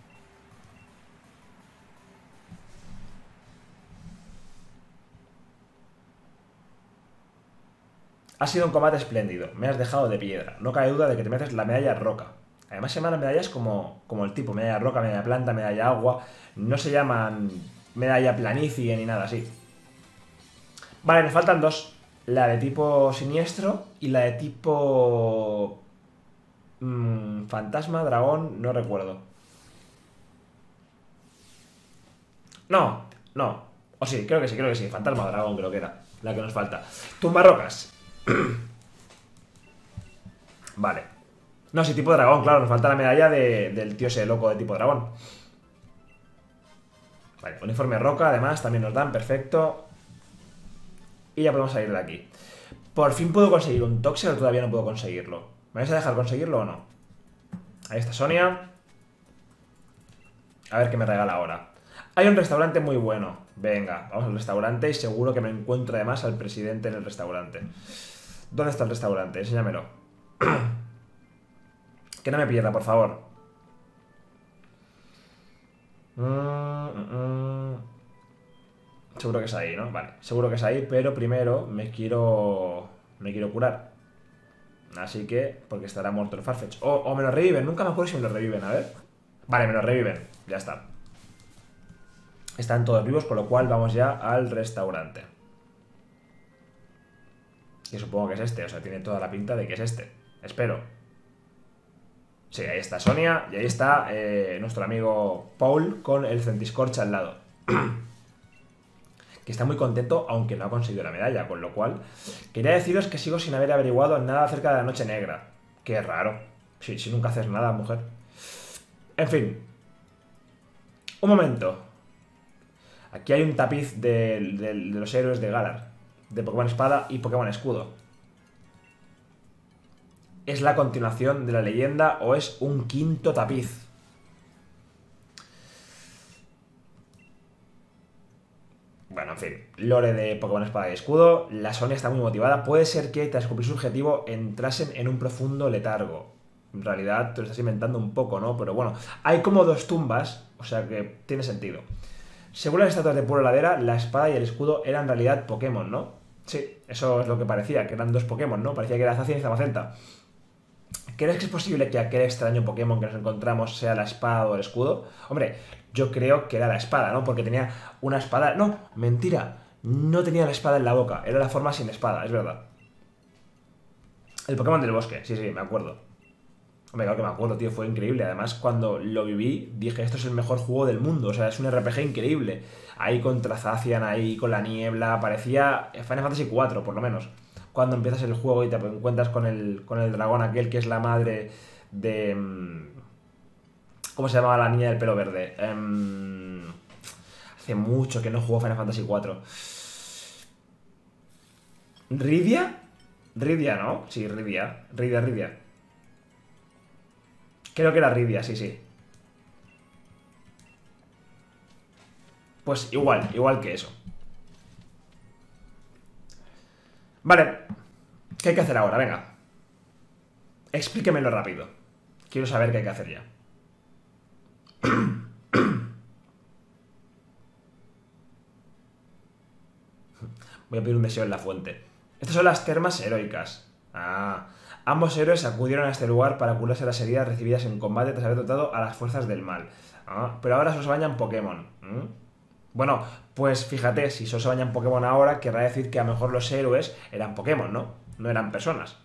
Ha sido un combate espléndido, me has dejado de piedra. No cabe duda de que te mereces la medalla roca. Además se llaman las medallas como, como el tipo, medalla roca, medalla planta, medalla agua. No se llaman medalla planicie ni nada así. Vale, nos faltan dos. La de tipo siniestro y la de tipo... Mmm, fantasma, dragón, no recuerdo. No, no. O sí, creo que sí, creo que sí. Fantasma o dragón creo que era la que nos falta. Tumbarrocas. Vale. No, sí, tipo dragón, claro. Nos falta la medalla de, del tío ese loco de tipo dragón. Vale, uniforme roca, además, también nos dan, perfecto. Y ya podemos salir de aquí. Por fin puedo conseguir un Toxel o todavía no puedo conseguirlo. ¿Me vais a dejar conseguirlo o no? Ahí está Sonia. A ver qué me regala ahora. Hay un restaurante muy bueno. Venga, vamos al restaurante y seguro que me encuentro además al presidente en el restaurante. ¿Dónde está el restaurante? Enséñamelo. Que no me pierda, por favor. Mm, mm, mm. Seguro que es ahí, ¿no? Vale, seguro que es ahí, pero primero me quiero... Me quiero curar. Así que... Porque estará muerto el Farfetch. O, o me lo reviven, nunca me acuerdo si me lo reviven, a ver. Vale, me lo reviven, ya está. Están todos vivos, con lo cual vamos ya al restaurante. Que supongo que es este, o sea, tiene toda la pinta de que es este. Espero. Sí, ahí está Sonia y ahí está eh, nuestro amigo Paul con el Centiskorch al lado. Que está muy contento, aunque no ha conseguido la medalla, con lo cual... Quería deciros que sigo sin haber averiguado nada acerca de la Noche Negra. Qué raro. Sí, si nunca haces nada, mujer. En fin. Un momento. Aquí hay un tapiz de, de, de los héroes de Galar. De Pokémon Espada y Pokémon Escudo. ¿Es la continuación de la leyenda o es un quinto tapiz? Bueno, en fin, lore de Pokémon Espada y Escudo. La Sonia está muy motivada. Puede ser que, tras cumplir su objetivo, entrasen en un profundo letargo. En realidad, te lo estás inventando un poco, ¿no? Pero bueno, hay como dos tumbas, o sea que tiene sentido. Según las estatuas de Puro Ladera, la espada y el escudo eran en realidad Pokémon, ¿no? Sí, eso es lo que parecía, que eran dos Pokémon, ¿no? Parecía que era Zacian y Zamacenta. ¿Crees que es posible que aquel extraño Pokémon que nos encontramos sea la espada o el escudo? Hombre, yo creo que era la espada, ¿no? Porque tenía una espada... No, mentira. No tenía la espada en la boca. Era la forma sin espada, es verdad. El Pokémon del bosque, sí, sí, me acuerdo. Hombre, claro que me acuerdo, tío, fue increíble. Además, cuando lo viví, dije, esto es el mejor juego del mundo. O sea, es un R P G increíble. Ahí contra Zacian, ahí con la niebla. Parecía Final Fantasy cuatro, por lo menos. Cuando empiezas el juego y te encuentras con el, con el dragón aquel que es la madre de... ¿Cómo se llamaba la niña del pelo verde? Um, hace mucho que no juego Final Fantasy cuatro. ¿Ridia? Ridia, ¿no? Sí, Ridia. Ridia, Ridia. Creo que era Ridia, sí, sí. Pues igual, igual que eso. Vale. ¿Qué hay que hacer ahora? Venga. Explíquemelo rápido. Quiero saber qué hay que hacer ya. Voy a pedir un deseo en la fuente. Estas son las termas heroicas. Ah. Ambos héroes acudieron a este lugar para curarse las heridas recibidas en combate tras haber tratado a las fuerzas del mal. Ah. Pero ahora solo se bañan Pokémon. ¿Mm? Bueno, pues fíjate, si solo se bañan Pokémon ahora, querrá decir que a lo mejor los héroes eran Pokémon, ¿no? No eran personas.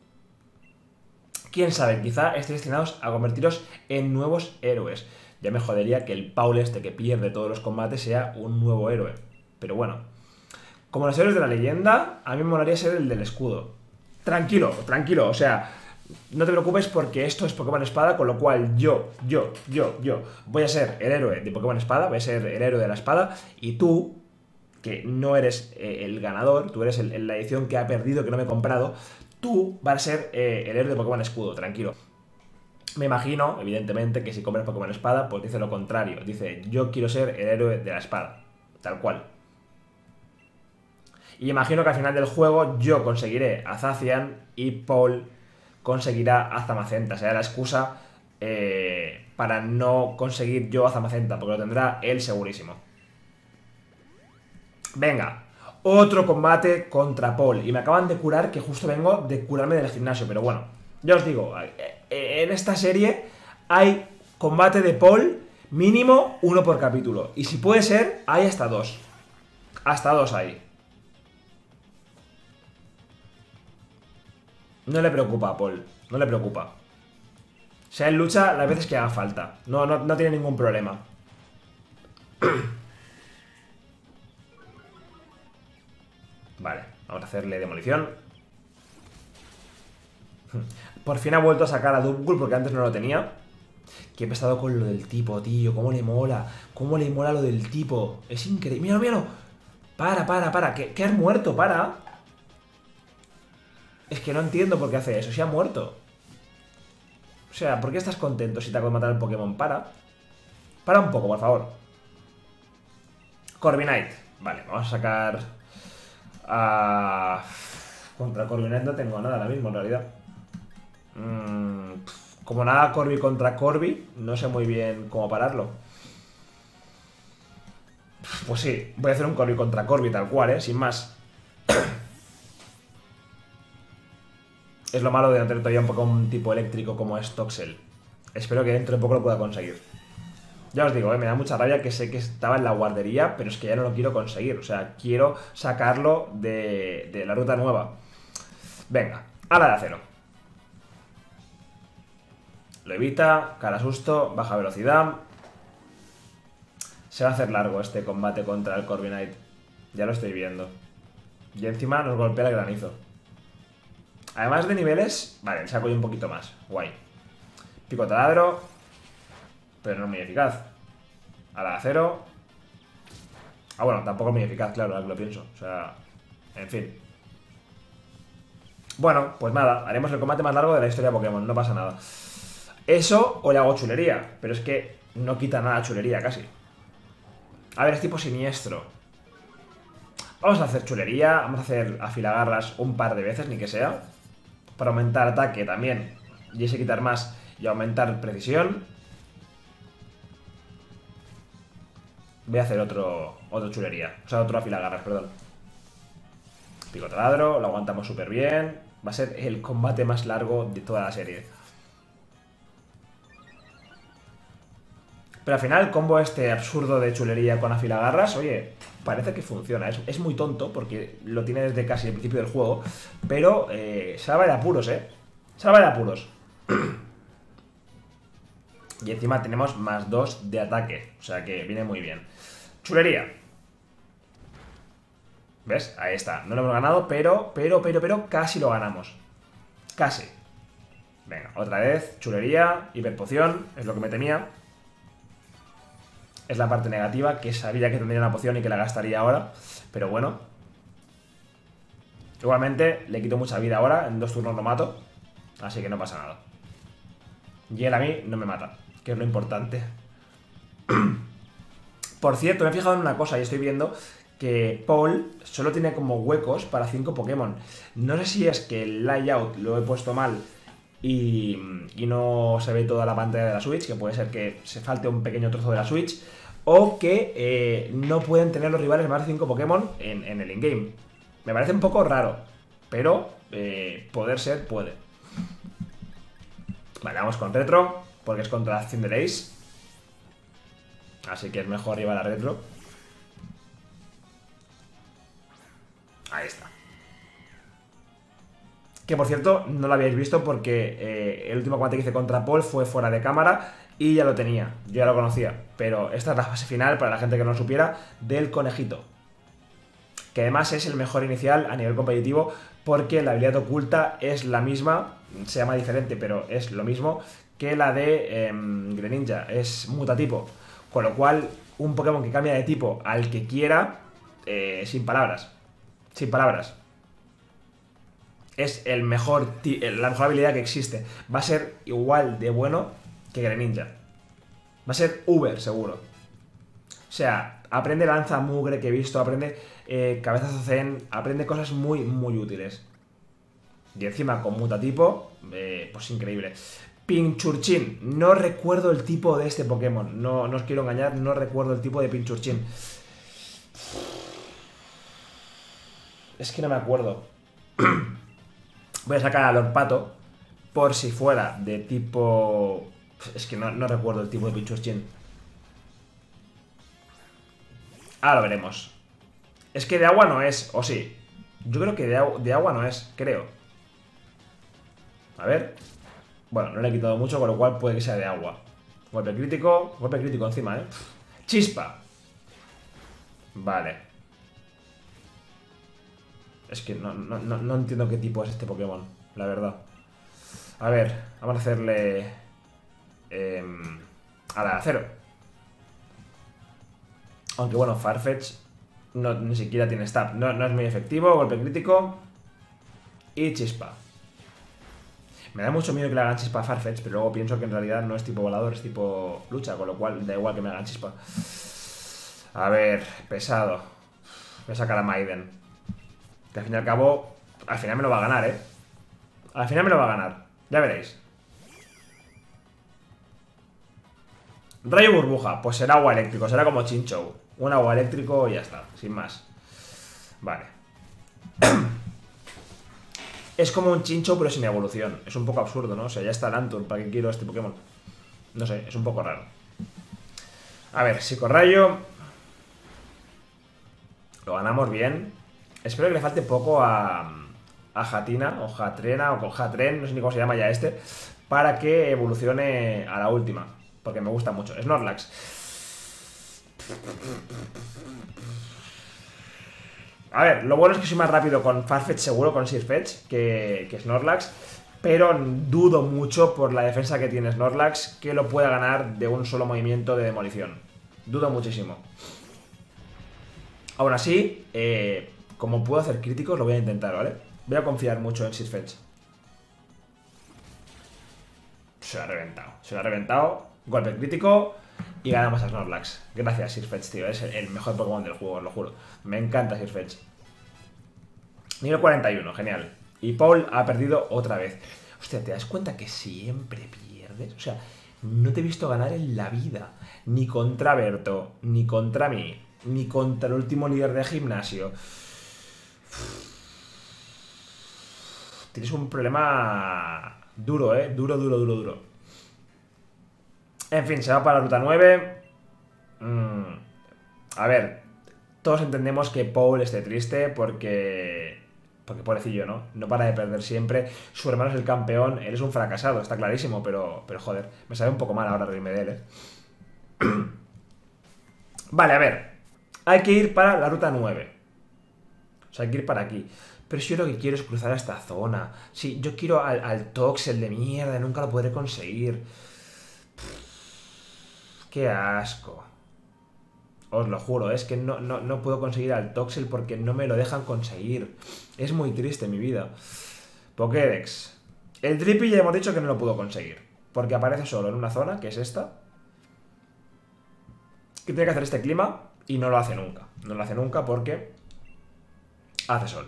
Quién sabe, quizá estéis destinados a convertiros en nuevos héroes. Ya me jodería que el Paul este que pierde todos los combates sea un nuevo héroe. Pero bueno. Como los héroes de la leyenda, a mí me molaría ser el del escudo. Tranquilo, tranquilo, o sea, no te preocupes porque esto es Pokémon Espada, con lo cual yo, yo, yo, yo voy a ser el héroe de Pokémon Espada, voy a ser el héroe de la espada, y tú, que no eres eh, el ganador, tú eres el, el, la edición que ha perdido, que no me he comprado, tú vas a ser eh, el héroe de Pokémon Escudo, tranquilo. Me imagino, evidentemente, que si compras Pokémon Espada, pues dice lo contrario, dice, yo quiero ser el héroe de la espada, tal cual. Y imagino que al final del juego yo conseguiré a Zacian y Paul conseguirá a Zamacenta. Será la excusa eh, para no conseguir yo a Zamacenta, porque lo tendrá él segurísimo. Venga, otro combate contra Paul. Y me acaban de curar, que justo vengo de curarme del gimnasio. Pero bueno, ya os digo, en esta serie hay combate de Paul mínimo uno por capítulo. Y si puede ser, hay hasta dos. Hasta dos hay. No le preocupa a Paul, no le preocupa. O sea, él lucha las veces que haga falta. No, no, no tiene ningún problema. Vale, vamos a hacerle demolición. Por fin ha vuelto a sacar a Dubgul porque antes no lo tenía. Qué pesado con lo del tipo, tío. Cómo le mola. Cómo le mola lo del tipo. Es increíble. Míralo, míralo. Para, para, para. ¿Qué, qué has muerto? Para. Es que no entiendo por qué hace eso, si ha muerto. O sea, ¿por qué estás contento si te acabo de matar al Pokémon? Para. Para un poco, por favor. Corviknight. Vale, vamos a sacar... A... Contra Corviknight no tengo nada ahora mismo, en realidad. Mm, como nada Corby contra Corby, no sé muy bien cómo pararlo. Pues sí, voy a hacer un Corby contra Corby tal cual, ¿eh? Sin más. Es lo malo de no tener todavía un Pokémon tipo eléctrico como es Toxel. Espero que dentro de poco lo pueda conseguir. Ya os digo, eh, me da mucha rabia que sé que estaba en la guardería, pero es que ya no lo quiero conseguir. O sea, quiero sacarlo de, de la ruta nueva. Venga, ala de acero. Lo evita, cara susto, baja velocidad. Se va a hacer largo este combate contra el Corviknight. Ya lo estoy viendo. Y encima nos golpea el granizo. Además de niveles, vale, le saco yo un poquito más. Guay. Pico taladro, pero no es muy eficaz. A la acero. Ah, bueno, tampoco es muy eficaz, claro, ahora que lo pienso. O sea, en fin. Bueno, pues nada, haremos el combate más largo de la historia de Pokémon, no pasa nada. Eso o le hago chulería, pero es que no quita nada chulería casi. A ver, es tipo siniestro. Vamos a hacer chulería, vamos a hacer afilagarras un par de veces, ni que sea. Para aumentar ataque también, y ese quitar más y aumentar precisión. Voy a hacer otro, otro chulería, o sea, otro afilagarras, perdón. Pico taladro, lo aguantamos súper bien. Va a ser el combate más largo de toda la serie. Pero al final el combo este absurdo de chulería con afilagarras, oye, parece que funciona. Es, es muy tonto porque lo tiene desde casi el principio del juego, pero eh, salva de apuros, ¿eh? Salva de apuros. Y encima tenemos más dos de ataque, o sea que viene muy bien. Chulería. ¿Ves? Ahí está. No lo hemos ganado, pero, pero, pero, pero casi lo ganamos. Casi. Venga, otra vez. Chulería, hiperpoción, es lo que me temía. Es la parte negativa, que sabía que tendría una poción y que la gastaría ahora. Pero bueno. Igualmente, le quito mucha vida ahora. En dos turnos lo mato. Así que no pasa nada. Y él a mí no me mata, que es lo importante. Por cierto, me he fijado en una cosa y estoy viendo que Paul solo tiene como huecos para cinco Pokémon. No sé si es que el layout lo he puesto mal y, y no se ve toda la pantalla de la Switch, que puede ser que se falte un pequeño trozo de la Switch, o que eh, no pueden tener los rivales más de cinco Pokémon en, en el in-game. Me parece un poco raro, pero eh, poder ser puede. Vale, vamos con retro, porque es contra Cinderace. Así que es mejor llevar a retro. Ahí está. Que por cierto, no lo habíais visto porque eh, el último combate que hice contra Paul fue fuera de cámara y ya lo tenía, yo ya lo conocía. Pero esta es la fase final, para la gente que no lo supiera, del conejito. Que además es el mejor inicial a nivel competitivo porque la habilidad oculta es la misma, se llama diferente, pero es lo mismo que la de eh, Greninja, es mutatipo. Con lo cual, un Pokémon que cambia de tipo al que quiera, eh, sin palabras. Sin palabras. Es el mejor, la mejor habilidad que existe. Va a ser igual de bueno que Greninja. Va a ser Uber, seguro. O sea, aprende lanza mugre que he visto, aprende eh, cabezazo zen, aprende cosas muy, muy útiles. Y encima con mutatipo, eh, pues increíble. Pinchurchin, no recuerdo el tipo de este Pokémon. No, no os quiero engañar, no recuerdo el tipo de Pinchurchin. Es que no me acuerdo. Voy a sacar a Lorpato por si fuera de tipo... Es que no, no recuerdo el tipo de Pinchurchin. Ahora lo veremos. Es que de agua no es, o sí. Yo creo que de, agu de agua no es, creo. A ver. Bueno, no le he quitado mucho, con lo cual puede que sea de agua. Golpe crítico, golpe crítico encima, ¿eh? Chispa. Vale. Es que no, no, no, no entiendo qué tipo es este Pokémon, la verdad. A ver, vamos a hacerle... Eh, a la acero. Aunque bueno, Farfetch no, ni siquiera tiene stab. No, no es muy efectivo, golpe crítico. Y chispa. Me da mucho miedo que le hagan chispa a Farfetch, pero luego pienso que en realidad no es tipo volador, es tipo lucha, con lo cual da igual que me hagan chispa. A ver, pesado. Voy a sacar a Maiden. Que al fin y al cabo, al final me lo va a ganar, ¿eh? Al final me lo va a ganar, ya veréis. Rayo burbuja, pues será agua eléctrico, será como Chinchou. Un agua eléctrico y ya está, sin más. Vale. Es como un Chinchou pero sin evolución. Es un poco absurdo, ¿no? O sea, ya está Lantur, ¿para qué quiero este Pokémon? No sé, es un poco raro. A ver, Psicorrayo. Lo ganamos bien. Espero que le falte poco a, a Hatina, o Hatrena, o con Hatren, no sé ni cómo se llama ya este, para que evolucione a la última, porque me gusta mucho. Snorlax. A ver, lo bueno es que soy más rápido con Farfetch seguro, con Sirfetch, que, que Snorlax, pero dudo mucho por la defensa que tiene Snorlax que lo pueda ganar de un solo movimiento de demolición. Dudo muchísimo. Aún así, eh, como puedo hacer críticos, lo voy a intentar, ¿vale? Voy a confiar mucho en Sirfetch. Se lo ha reventado, se lo ha reventado. Golpe crítico y ganamos a Snorlax. Gracias, Sirfetch, tío. Es el mejor Pokémon del juego, os lo juro. Me encanta Sirfetch. Nivel cuarenta y uno, genial. Y Paul ha perdido otra vez. Hostia, ¿te das cuenta que siempre pierdes? O sea, no te he visto ganar en la vida. Ni contra Berto, ni contra mí, ni contra el último líder de gimnasio. Tienes un problema duro, ¿eh? Duro, duro, duro, duro. En fin, se va para la ruta nueve. Mm. A ver, todos entendemos que Paul esté triste porque... Porque pobrecillo, ¿no? No para de perder siempre. Su hermano es el campeón, él es un fracasado, está clarísimo, pero, pero joder, me sabe un poco mal ahora reírme de él, ¿eh? Vale, a ver. Hay que ir para la ruta nueve. O sea, hay que ir para aquí. Pero si yo lo que quiero es cruzar a esta zona. Sí, yo quiero al, al Toxel de mierda, nunca lo podré conseguir. Qué asco. Os lo juro, es que no, no, no puedo conseguir al Toxel porque no me lo dejan conseguir. Es muy triste mi vida. Pokédex. El Drippy ya hemos dicho que no lo puedo conseguir, porque aparece solo en una zona, que es esta. que tiene que hacer este clima y no lo hace nunca. No lo hace nunca porque hace sol.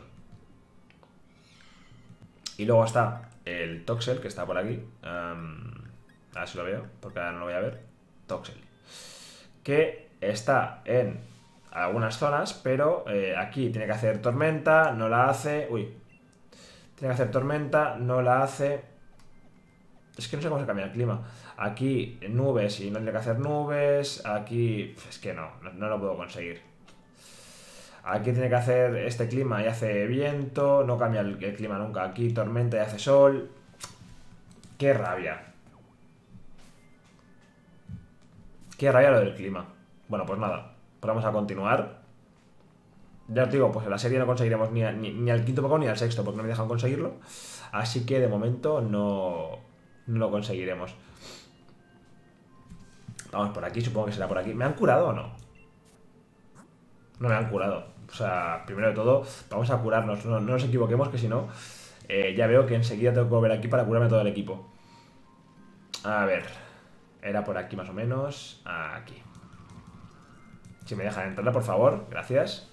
Y luego está el Toxel, que está por aquí. Um, a ver si lo veo, porque ahora no lo voy a ver. Toxel. Que está en algunas zonas, pero eh, aquí tiene que hacer tormenta, no la hace. Uy. Tiene que hacer tormenta, no la hace. Es que no sé cómo se cambia el clima. Aquí nubes y no tiene que hacer nubes. Aquí es que no, no, no lo puedo conseguir. Aquí tiene que hacer este clima y hace viento. No cambia el, el clima nunca. Aquí tormenta y hace sol. Qué rabia. Qué rabia lo del clima. Bueno, pues nada, pues vamos a continuar. Ya os digo, pues en la serie no conseguiremos ni, a, ni, ni al quinto Pokémon ni al sexto, porque no me dejan conseguirlo. Así que de momento no, no lo conseguiremos. Vamos por aquí, supongo que será por aquí. ¿Me han curado o no? No me han curado. O sea, primero de todo, vamos a curarnos. No, no nos equivoquemos, que si no, eh, ya veo que enseguida tengo que volver aquí para curarme todo el equipo. A ver. Era por aquí más o menos. Aquí. Si me dejan entrar, por favor. Gracias.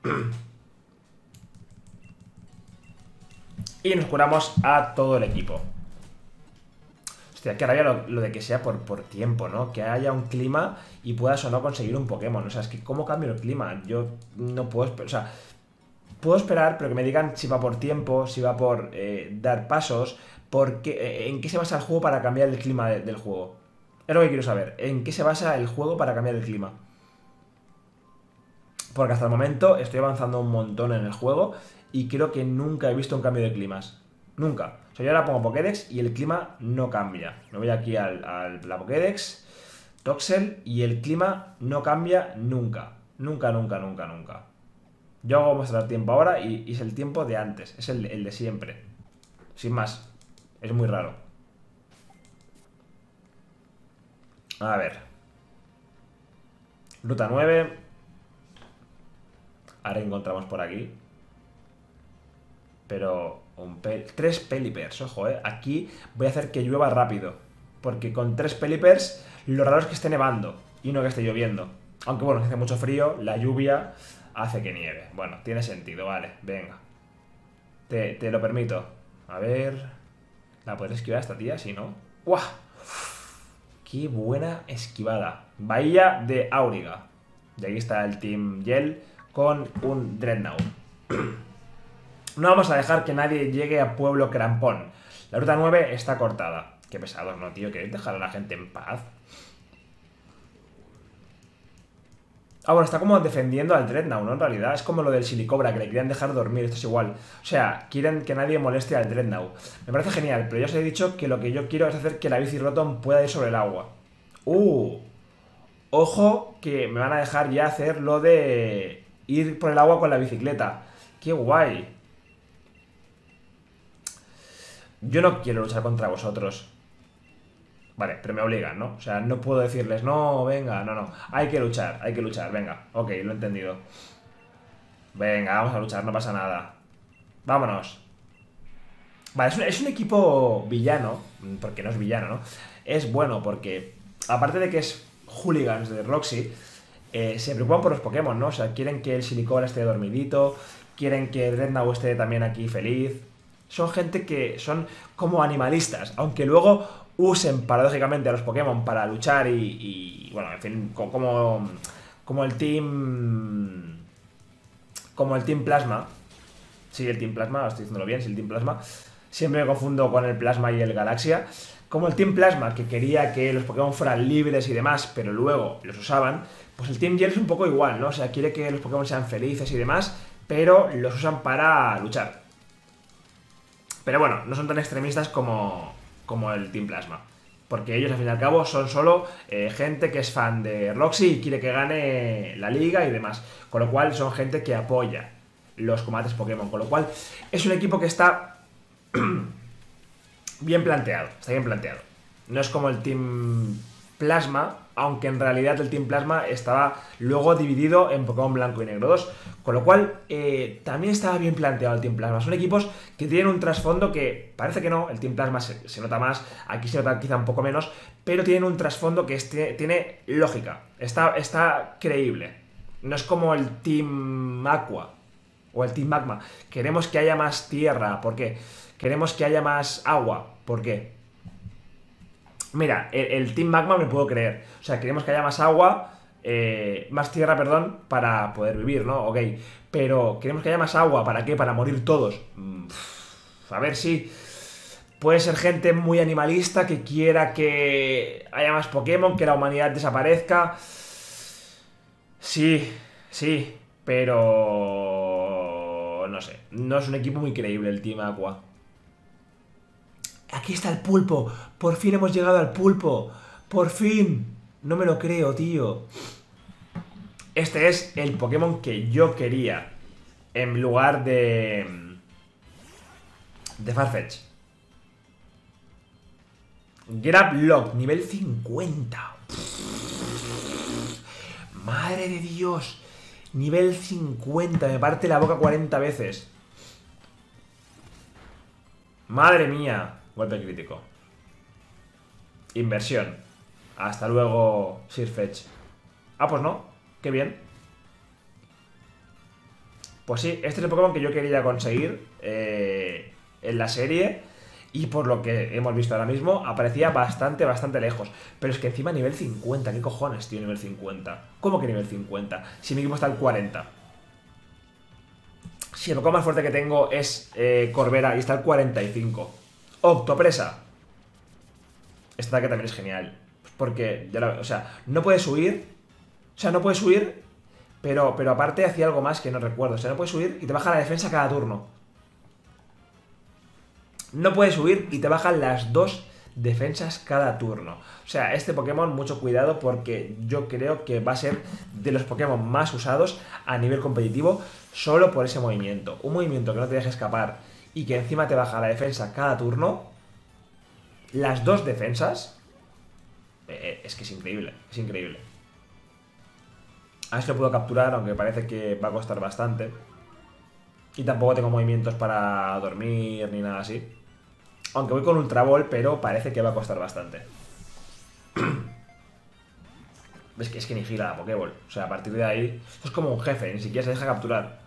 Y nos curamos a todo el equipo. Hostia, que ahora ya lo, lo de que sea por, por tiempo, ¿no? Que haya un clima y puedas o no conseguir un Pokémon. O sea, es que ¿cómo cambio el clima? Yo no puedo esperar. O sea, puedo esperar, pero que me digan si va por tiempo, si va por eh, dar pasos, por qué, eh, en qué se basa el juego para cambiar el clima de, del juego. Es lo que quiero saber. ¿En qué se basa el juego para cambiar el clima? Porque hasta el momento estoy avanzando un montón en el juego y creo que nunca he visto un cambio de climas. Nunca. O sea, yo ahora pongo Pokédex y el clima no cambia. Me voy aquí a la Pokédex, Toxel, y el clima no cambia nunca. Nunca, nunca, nunca, nunca. Yo hago mostrar tiempo ahora y, y es el tiempo de antes. Es el, el de siempre. Sin más. Es muy raro. A ver. Ruta nueve. Ahora encontramos por aquí. Pero un pel tres Pelipers, ojo, eh. Aquí voy a hacer que llueva rápido. Porque con tres Pelipers lo raro es que esté nevando y no que esté lloviendo. Aunque bueno, hace mucho frío, la lluvia hace que nieve. Bueno, tiene sentido, vale, venga. Te, te lo permito. A ver. ¿La podré esquivar esta tía? Si no. ¡Guau! ¡Qué buena esquivada! Bahía de Auriga. Y aquí está el Team Yell con un Dreadnought. No vamos a dejar que nadie llegue a Pueblo Crampón. La ruta nueve está cortada. Qué pesados, ¿no, tío? ¿Queréis dejar a la gente en paz? Ah, bueno, está como defendiendo al Dreadnought, ¿no? En realidad es como lo del Silicobra, que le querían dejar dormir. Esto es igual. O sea, quieren que nadie moleste al Dreadnought. Me parece genial, pero ya os he dicho que lo que yo quiero es hacer que la bici Rotom pueda ir sobre el agua. ¡Uh! Ojo, que me van a dejar ya hacer lo de ir por el agua con la bicicleta. ¡Qué guay! Yo no quiero luchar contra vosotros. Vale, pero me obligan, ¿no? O sea, no puedo decirles, no, venga, no, no. Hay que luchar, hay que luchar, venga. Ok, lo he entendido. Venga, vamos a luchar, no pasa nada. Vámonos. Vale, es un, es un equipo villano, porque no es villano, ¿no? Es bueno porque, aparte de que es hooligans de Roxy, eh, se preocupan por los Pokémon, ¿no? O sea, quieren que el Silicobra esté dormidito, quieren que el Dreadnought esté también aquí feliz. Son gente que son como animalistas, aunque luego usen paradójicamente a los Pokémon para luchar y, y bueno, en fin, como, como el Team... Como el Team Plasma. Sí, el Team Plasma, estoy diciéndolo bien, sí, el Team Plasma. Siempre me confundo con el Plasma y el Galaxia. Como el Team Plasma, que quería que los Pokémon fueran libres y demás, pero luego los usaban, pues el Team Yell es un poco igual, ¿no? O sea, quiere que los Pokémon sean felices y demás, pero los usan para luchar. Pero bueno, no son tan extremistas como, como el Team Plasma. Porque ellos, al fin y al cabo, son solo eh, gente que es fan de Roxy y quiere que gane la liga y demás. Con lo cual, son gente que apoya los combates Pokémon. Con lo cual, es un equipo que está bien planteado. Está bien planteado. No es como el Team Plasma, aunque en realidad el Team Plasma estaba luego dividido en Pokémon Blanco y Negro dos, con lo cual eh, también estaba bien planteado el Team Plasma. Son equipos que tienen un trasfondo que parece que no, el Team Plasma se, se nota más, aquí se nota quizá un poco menos, pero tienen un trasfondo que es, tiene, tiene lógica, está, está creíble. No es como el Team Aqua o el Team Magma. Queremos que haya más tierra, ¿por qué? Queremos que haya más agua, ¿por qué? Mira, el, el Team Magma me puedo creer. O sea, queremos que haya más agua, eh, más tierra, perdón, para poder vivir, ¿no? Ok. Pero queremos que haya más agua, ¿para qué? Para morir todos. Mm, a ver si... Puede ser gente muy animalista que quiera que haya más Pokémon, que la humanidad desaparezca. Sí, sí, pero... No sé, no es un equipo muy creíble el Team Aqua. Aquí está el pulpo. Por fin hemos llegado al pulpo. Por fin. No me lo creo, tío. Este es el Pokémon que yo quería en lugar de... de Farfetch. Grablock, nivel cincuenta. Madre de Dios. Nivel cincuenta. Me parte la boca cuarenta veces. Madre mía. Golpe crítico. Inversión. Hasta luego, Sirfetch. Ah, pues no. Qué bien. Pues sí, este es el Pokémon que yo quería conseguir eh, en la serie. Y por lo que hemos visto ahora mismo, aparecía bastante, bastante lejos. Pero es que encima nivel cincuenta. ¿Qué cojones, tío, nivel cincuenta? ¿Cómo que nivel cincuenta? Si mi equipo está al cuarenta. Si el Pokémon más fuerte que tengo es eh, Corbera y está al cuarenta y cinco. Octopresa. Este ataque también es genial. Porque, ya lo, o sea, no puedes huir. O sea, no puedes huir, pero, pero aparte hacía algo más que no recuerdo. O sea, no puedes huir y te baja la defensa cada turno. No puedes huir y te bajan las dos defensas cada turno. O sea, este Pokémon, mucho cuidado porque yo creo que va a ser de los Pokémon más usados a nivel competitivo solo por ese movimiento. Un movimiento que no te deje escapar y que encima te baja la defensa cada turno. Las dos defensas. Eh, es que es increíble, es increíble. A ver si lo puedo capturar, aunque parece que va a costar bastante. Y tampoco tengo movimientos para dormir ni nada así. Aunque voy con Ultra Ball, pero parece que va a costar bastante. Es que, es que ni gira la Pokéball. O sea, a partir de ahí... Esto es como un jefe, ni siquiera se deja capturar.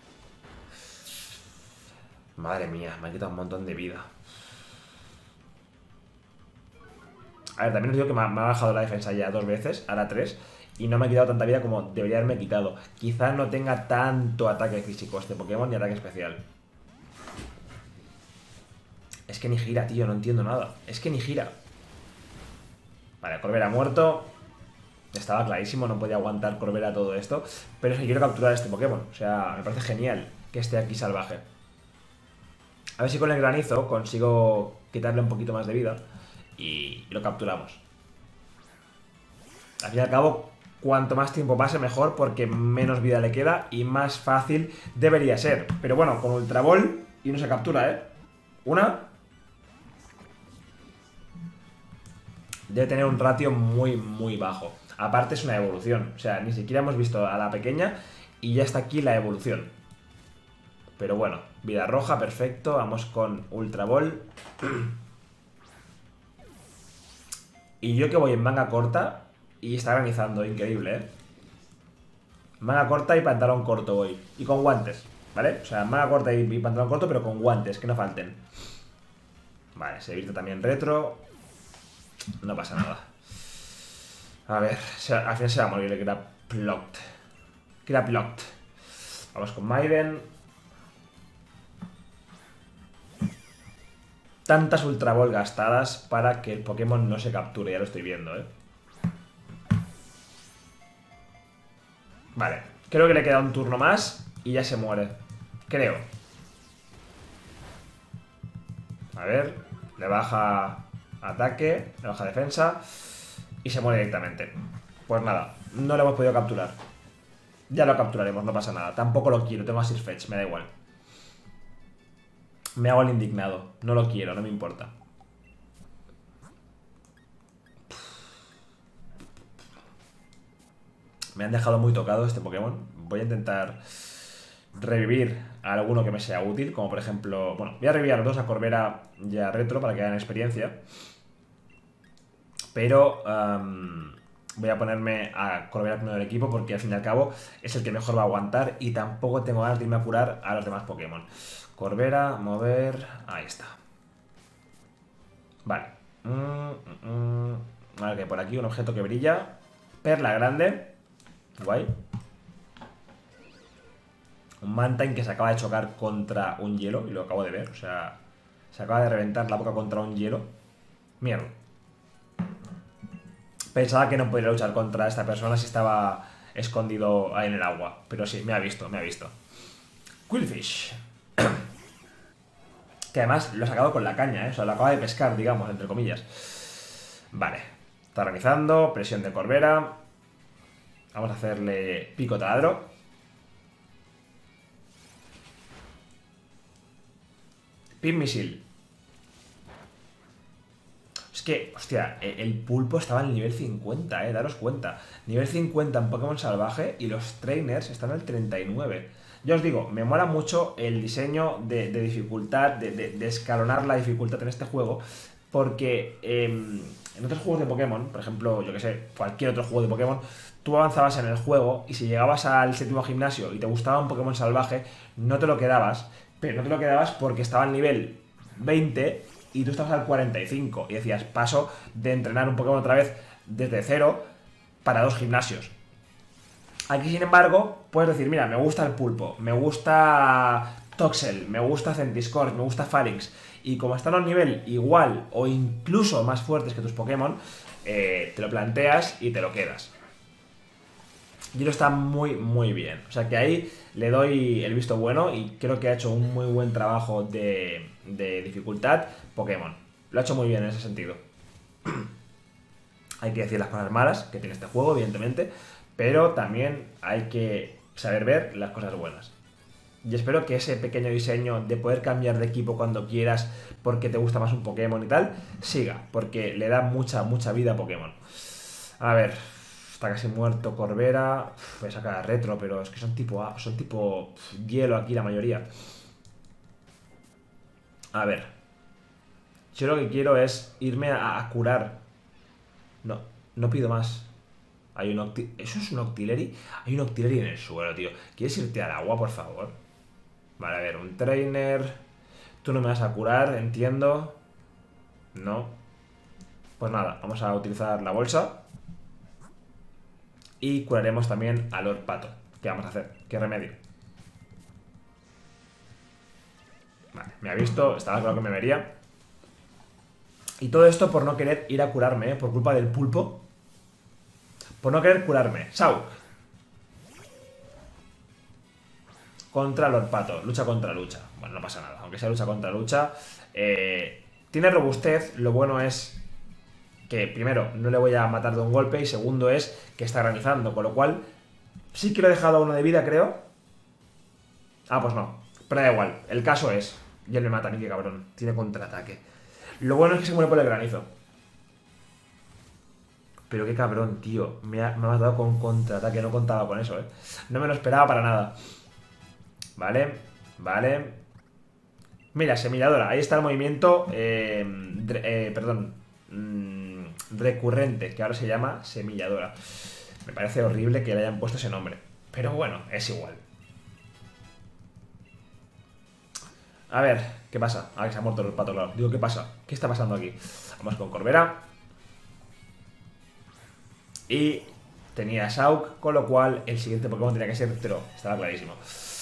Madre mía, me ha quitado un montón de vida. A ver, también os digo que me ha, me ha bajado la defensa ya dos veces, ahora tres. Y no me ha quitado tanta vida como debería haberme quitado. Quizás no tenga tanto ataque físico este Pokémon ni ataque especial. Es que ni gira, tío, no entiendo nada. Es que ni gira. Vale, Corbera muerto. Estaba clarísimo, no podía aguantar Corbera todo esto. Pero es que quiero capturar a este Pokémon. O sea, me parece genial que esté aquí salvaje. A ver si con el granizo consigo quitarle un poquito más de vida. Y lo capturamos. Al fin y al cabo, cuanto más tiempo pase mejor, porque menos vida le queda y más fácil debería ser. Pero bueno, con Ultra Ball y no se captura, ¿eh? Una. Debe tener un ratio muy, muy bajo. Aparte es una evolución. O sea, ni siquiera hemos visto a la pequeña y ya está aquí la evolución. Pero bueno, vida roja, perfecto. Vamos con Ultra Ball. Y yo que voy en manga corta y está granizando, increíble, ¿eh? Manga corta y pantalón corto voy. Y con guantes, ¿vale? O sea, manga corta y, y pantalón corto, pero con guantes, que no falten. Vale, se vierte también retro. No pasa nada. A ver, se, al final se va a morir el Graplocked. Graplocked. Vamos con Maiden. Tantas Ultra Ball gastadas para que el Pokémon no se capture, ya lo estoy viendo, ¿eh? Vale, creo que le queda un turno más y ya se muere. Creo. A ver, le baja ataque, le baja defensa y se muere directamente. Pues nada, no lo hemos podido capturar. Ya lo capturaremos, no pasa nada. Tampoco lo quiero, tengo a Sirfetch, me da igual. Me hago el indignado. No lo quiero, no me importa. Me han dejado muy tocado este Pokémon. Voy a intentar revivir a alguno que me sea útil, como por ejemplo... Bueno, voy a revivir a los dos, a Corbera y a Retro, para que hagan experiencia. Pero um, voy a ponerme a Corbera primero del equipo, porque al fin y al cabo es el que mejor va a aguantar. Y tampoco tengo ganas de irme a curar a los demás Pokémon. Corbera, mover... Ahí está. Vale. Mm, mm, mm. Vale, que por aquí un objeto que brilla. Perla grande. Guay. Un Mantine que se acaba de chocar contra un hielo. Y lo acabo de ver, o sea... Se acaba de reventar la boca contra un hielo. Mierda. Pensaba que no podría luchar contra esta persona si estaba escondido ahí en el agua. Pero sí, me ha visto, me ha visto. Quillfish. Que además lo ha sacado con la caña, ¿eh? O sea, lo acaba de pescar, digamos, entre comillas. Vale. Está realizando. Presión de Corbera. Vamos a hacerle pico taladro. Pin misil. Es que, hostia, el pulpo estaba en el nivel cincuenta, eh, daros cuenta. Nivel cincuenta en Pokémon salvaje y los trainers están al treinta y nueve. Ya os digo, me mola mucho el diseño de, de dificultad, de, de, de escalonar la dificultad en este juego. Porque eh, en otros juegos de Pokémon, por ejemplo, yo que sé, cualquier otro juego de Pokémon, tú avanzabas en el juego y si llegabas al séptimo gimnasio y te gustaba un Pokémon salvaje, no te lo quedabas. Pero no te lo quedabas porque estaba al nivel veinte y tú estabas al cuarenta y cinco. Y decías, paso de entrenar un Pokémon otra vez desde cero para dos gimnasios. Aquí, sin embargo, puedes decir, mira, me gusta el pulpo, me gusta Toxel, me gusta Centiskorch, me gusta Farinx. Y como están a un nivel igual o incluso más fuertes que tus Pokémon, eh, te lo planteas y te lo quedas. Y eso está muy, muy bien. O sea que ahí le doy el visto bueno y creo que ha hecho un muy buen trabajo de, de dificultad Pokémon. Lo ha hecho muy bien en ese sentido. Hay que decir las cosas malas que tiene este juego, evidentemente, pero también hay que saber ver las cosas buenas. Y espero que ese pequeño diseño de poder cambiar de equipo cuando quieras porque te gusta más un Pokémon y tal, siga, porque le da mucha, mucha vida a Pokémon. A ver... Está casi muerto Corbera. Uf, voy a sacar a Retro, pero es que son tipo A, son tipo pff, hielo aquí la mayoría. A ver. Yo lo que quiero es irme a, a curar. No, no pido más. Hay un Octi... ¿Eso es un Octillery? Hay un Octillery en el suelo, tío. ¿Quieres irte al agua, por favor? Vale, a ver, un trainer. Tú no me vas a curar, entiendo. No. Pues nada, vamos a utilizar la bolsa. Y curaremos también a Lord Pato. ¿Qué vamos a hacer? ¿Qué remedio? Vale, me ha visto, estaba claro que me vería. Y todo esto por no querer ir a curarme, ¿eh? Por culpa del pulpo. Por no querer curarme. Sauk. Contra Lord Pato. Lucha contra lucha. Bueno, no pasa nada. Aunque sea lucha contra lucha. Eh, tiene robustez. Lo bueno es... que primero, no le voy a matar de un golpe y segundo es que está granizando, con lo cual sí que lo he dejado a uno de vida, creo. Ah, pues no, pero da igual, el caso es, y él me mata a mí, qué cabrón, tiene contraataque. Lo bueno es que se muere por el granizo. Pero qué cabrón, tío, me ha, me ha matado con contraataque, no contaba con eso, eh. No me lo esperaba para nada. Vale, vale. Mira, semilladora, ahí está el movimiento, eh, eh perdón, mmm, recurrente, que ahora se llama semilladora. Me parece horrible que le hayan puesto ese nombre, pero bueno, es igual. A ver, ¿qué pasa? Ah, que se ha muerto el pato, claro. Digo, ¿qué pasa? ¿Qué está pasando aquí? Vamos con Corbera. Y tenía a Sauk, con lo cual el siguiente Pokémon tenía que ser Tro. Estaba clarísimo.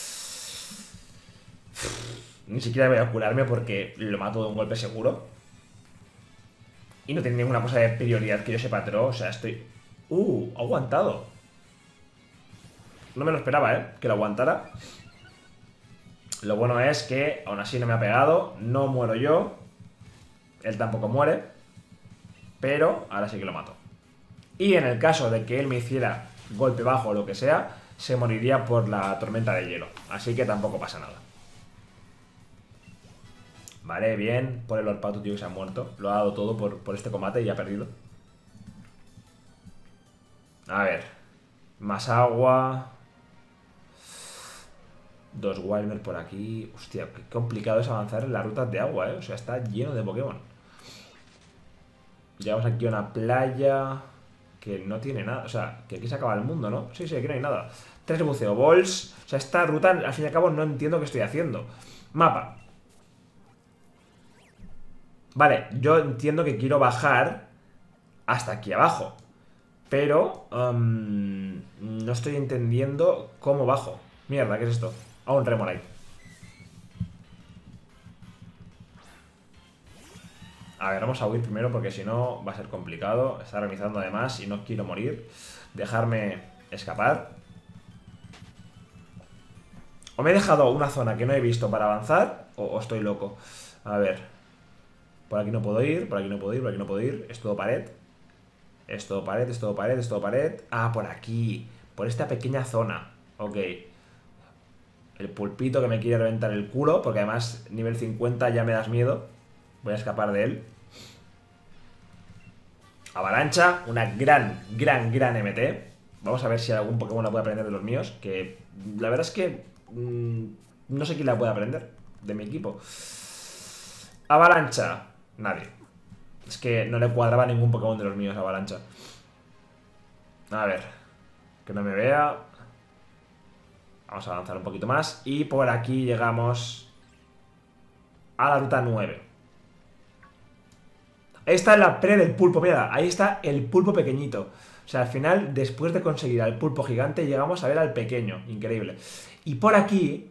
Ni siquiera voy a curarme porque lo mato de un golpe seguro. Y no tiene ninguna cosa de prioridad que yo sepa Tro. O sea, estoy... Uh, ha aguantado. No me lo esperaba, ¿eh? Que lo aguantara. Lo bueno es que aún así no me ha pegado. No muero yo. Él tampoco muere. Pero ahora sí que lo mato. Y en el caso de que él me hiciera golpe bajo o lo que sea, se moriría por la tormenta de hielo. Así que tampoco pasa nada. Vale, bien. Por el Lord Pato, tío, que se ha muerto. Lo ha dado todo por, por este combate y ha perdido. A ver. Más agua. Dos Wilmer por aquí. Hostia, qué complicado es avanzar en las rutas de agua, ¿eh? O sea, está lleno de Pokémon. Llegamos aquí a una playa que no tiene nada. O sea, que aquí se acaba el mundo, ¿no? Sí, sí, aquí no hay nada. Tres buceo balls. O sea, esta ruta, al fin y al cabo, no entiendo qué estoy haciendo. Mapa. Vale, yo entiendo que quiero bajar hasta aquí abajo. Pero um, no estoy entendiendo cómo bajo. Mierda, ¿qué es esto? Ah, un Remoraid. A ver, vamos a huir primero porque si no va a ser complicado. Está realizando además y no quiero morir. Dejarme escapar. O me he dejado una zona que no he visto para avanzar o, o estoy loco. A ver. Por aquí no puedo ir, por aquí no puedo ir, por aquí no puedo ir. Es todo pared. Es todo pared, es todo pared, es todo pared. Ah, por aquí. Por esta pequeña zona. Ok. El pulpito que me quiere reventar el culo. Porque además nivel cincuenta ya me das miedo. Voy a escapar de él. Avalancha. Una gran, gran, gran M T. Vamos a ver si algún Pokémon la puede aprender de los míos. Que la verdad es que mmm, no sé quién la puede aprender de mi equipo. Avalancha. Nadie. Es que no le cuadraba ningún Pokémon de los míos a Avalancha. A ver. Que no me vea. Vamos a avanzar un poquito más. Y por aquí llegamos a la ruta nueve. Ahí está la pre del pulpo. Mira, ahí está el pulpo pequeñito. O sea, al final, después de conseguir al pulpo gigante, llegamos a ver al pequeño. Increíble. Y por aquí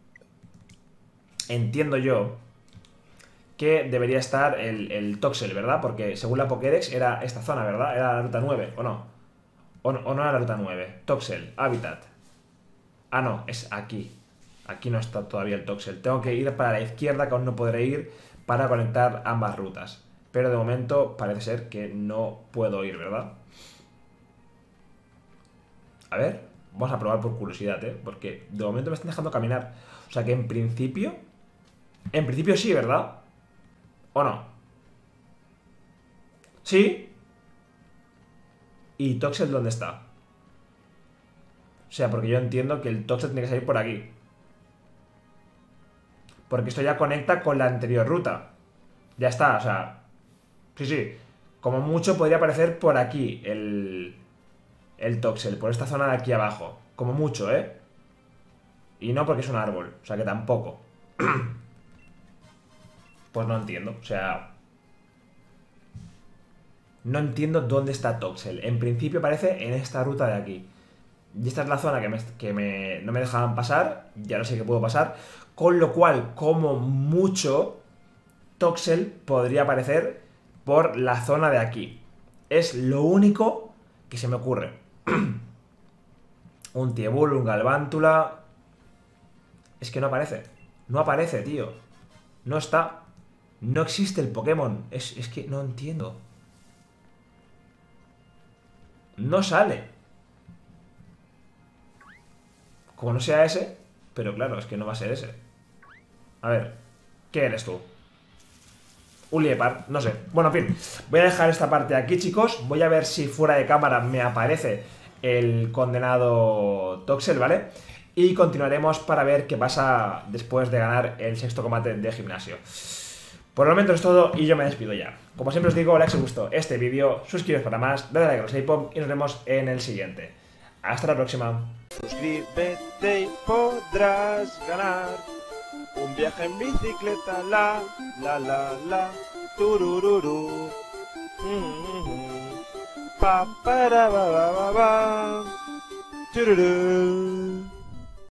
entiendo yo que debería estar el, el Toxel, ¿verdad? Porque según la Pokédex era esta zona, ¿verdad? Era la ruta nueve, ¿o no? O no, o no era la ruta nueve. Toxel, Hábitat. Ah, no, es aquí. Aquí no está todavía el Toxel. Tengo que ir para la izquierda, que aún no podré ir, para conectar ambas rutas. Pero de momento parece ser que no puedo ir, ¿verdad? A ver, vamos a probar por curiosidad, ¿eh? Porque de momento me están dejando caminar. O sea que en principio... En principio sí, ¿verdad? ¿O no? ¿Sí? ¿Y Toxel dónde está? O sea, porque yo entiendo que el Toxel tiene que salir por aquí. Porque esto ya conecta con la anterior ruta. Ya está, o sea... Sí, sí. Como mucho podría aparecer por aquí el... El Toxel, por esta zona de aquí abajo. Como mucho, ¿eh? Y no porque es un árbol, o sea que tampoco. Pues no entiendo, o sea... No entiendo dónde está Toxel. En principio parece en esta ruta de aquí. Y esta es la zona que, me, que me, no me dejaban pasar. Ya no sé qué puedo pasar. Con lo cual, como mucho, Toxel podría aparecer por la zona de aquí. Es lo único que se me ocurre. Un Tiebul, un Galvántula. Es que no aparece. No aparece, tío. No está. No existe el Pokémon. Es, es que no entiendo. No sale. Como no sea ese. Pero claro, es que no va a ser ese. A ver. ¿Qué eres tú? Un Liepard, no sé. Bueno, en fin. Voy a dejar esta parte aquí, chicos. Voy a ver si fuera de cámara me aparece el condenado Toxel, ¿vale? Y continuaremos para ver qué pasa después de ganar el sexto combate de gimnasio. Por el momento es todo y yo me despido ya. Como siempre os digo, like si os gustó este vídeo, suscribiros para más, dale like a los iPod y nos vemos en el siguiente. Hasta la próxima. Suscríbete y podrás ganar un viaje en bicicleta, la, la, la, la, turururu. Mm-hmm. Pa, para, ba, ba, ba, ba. Tururú.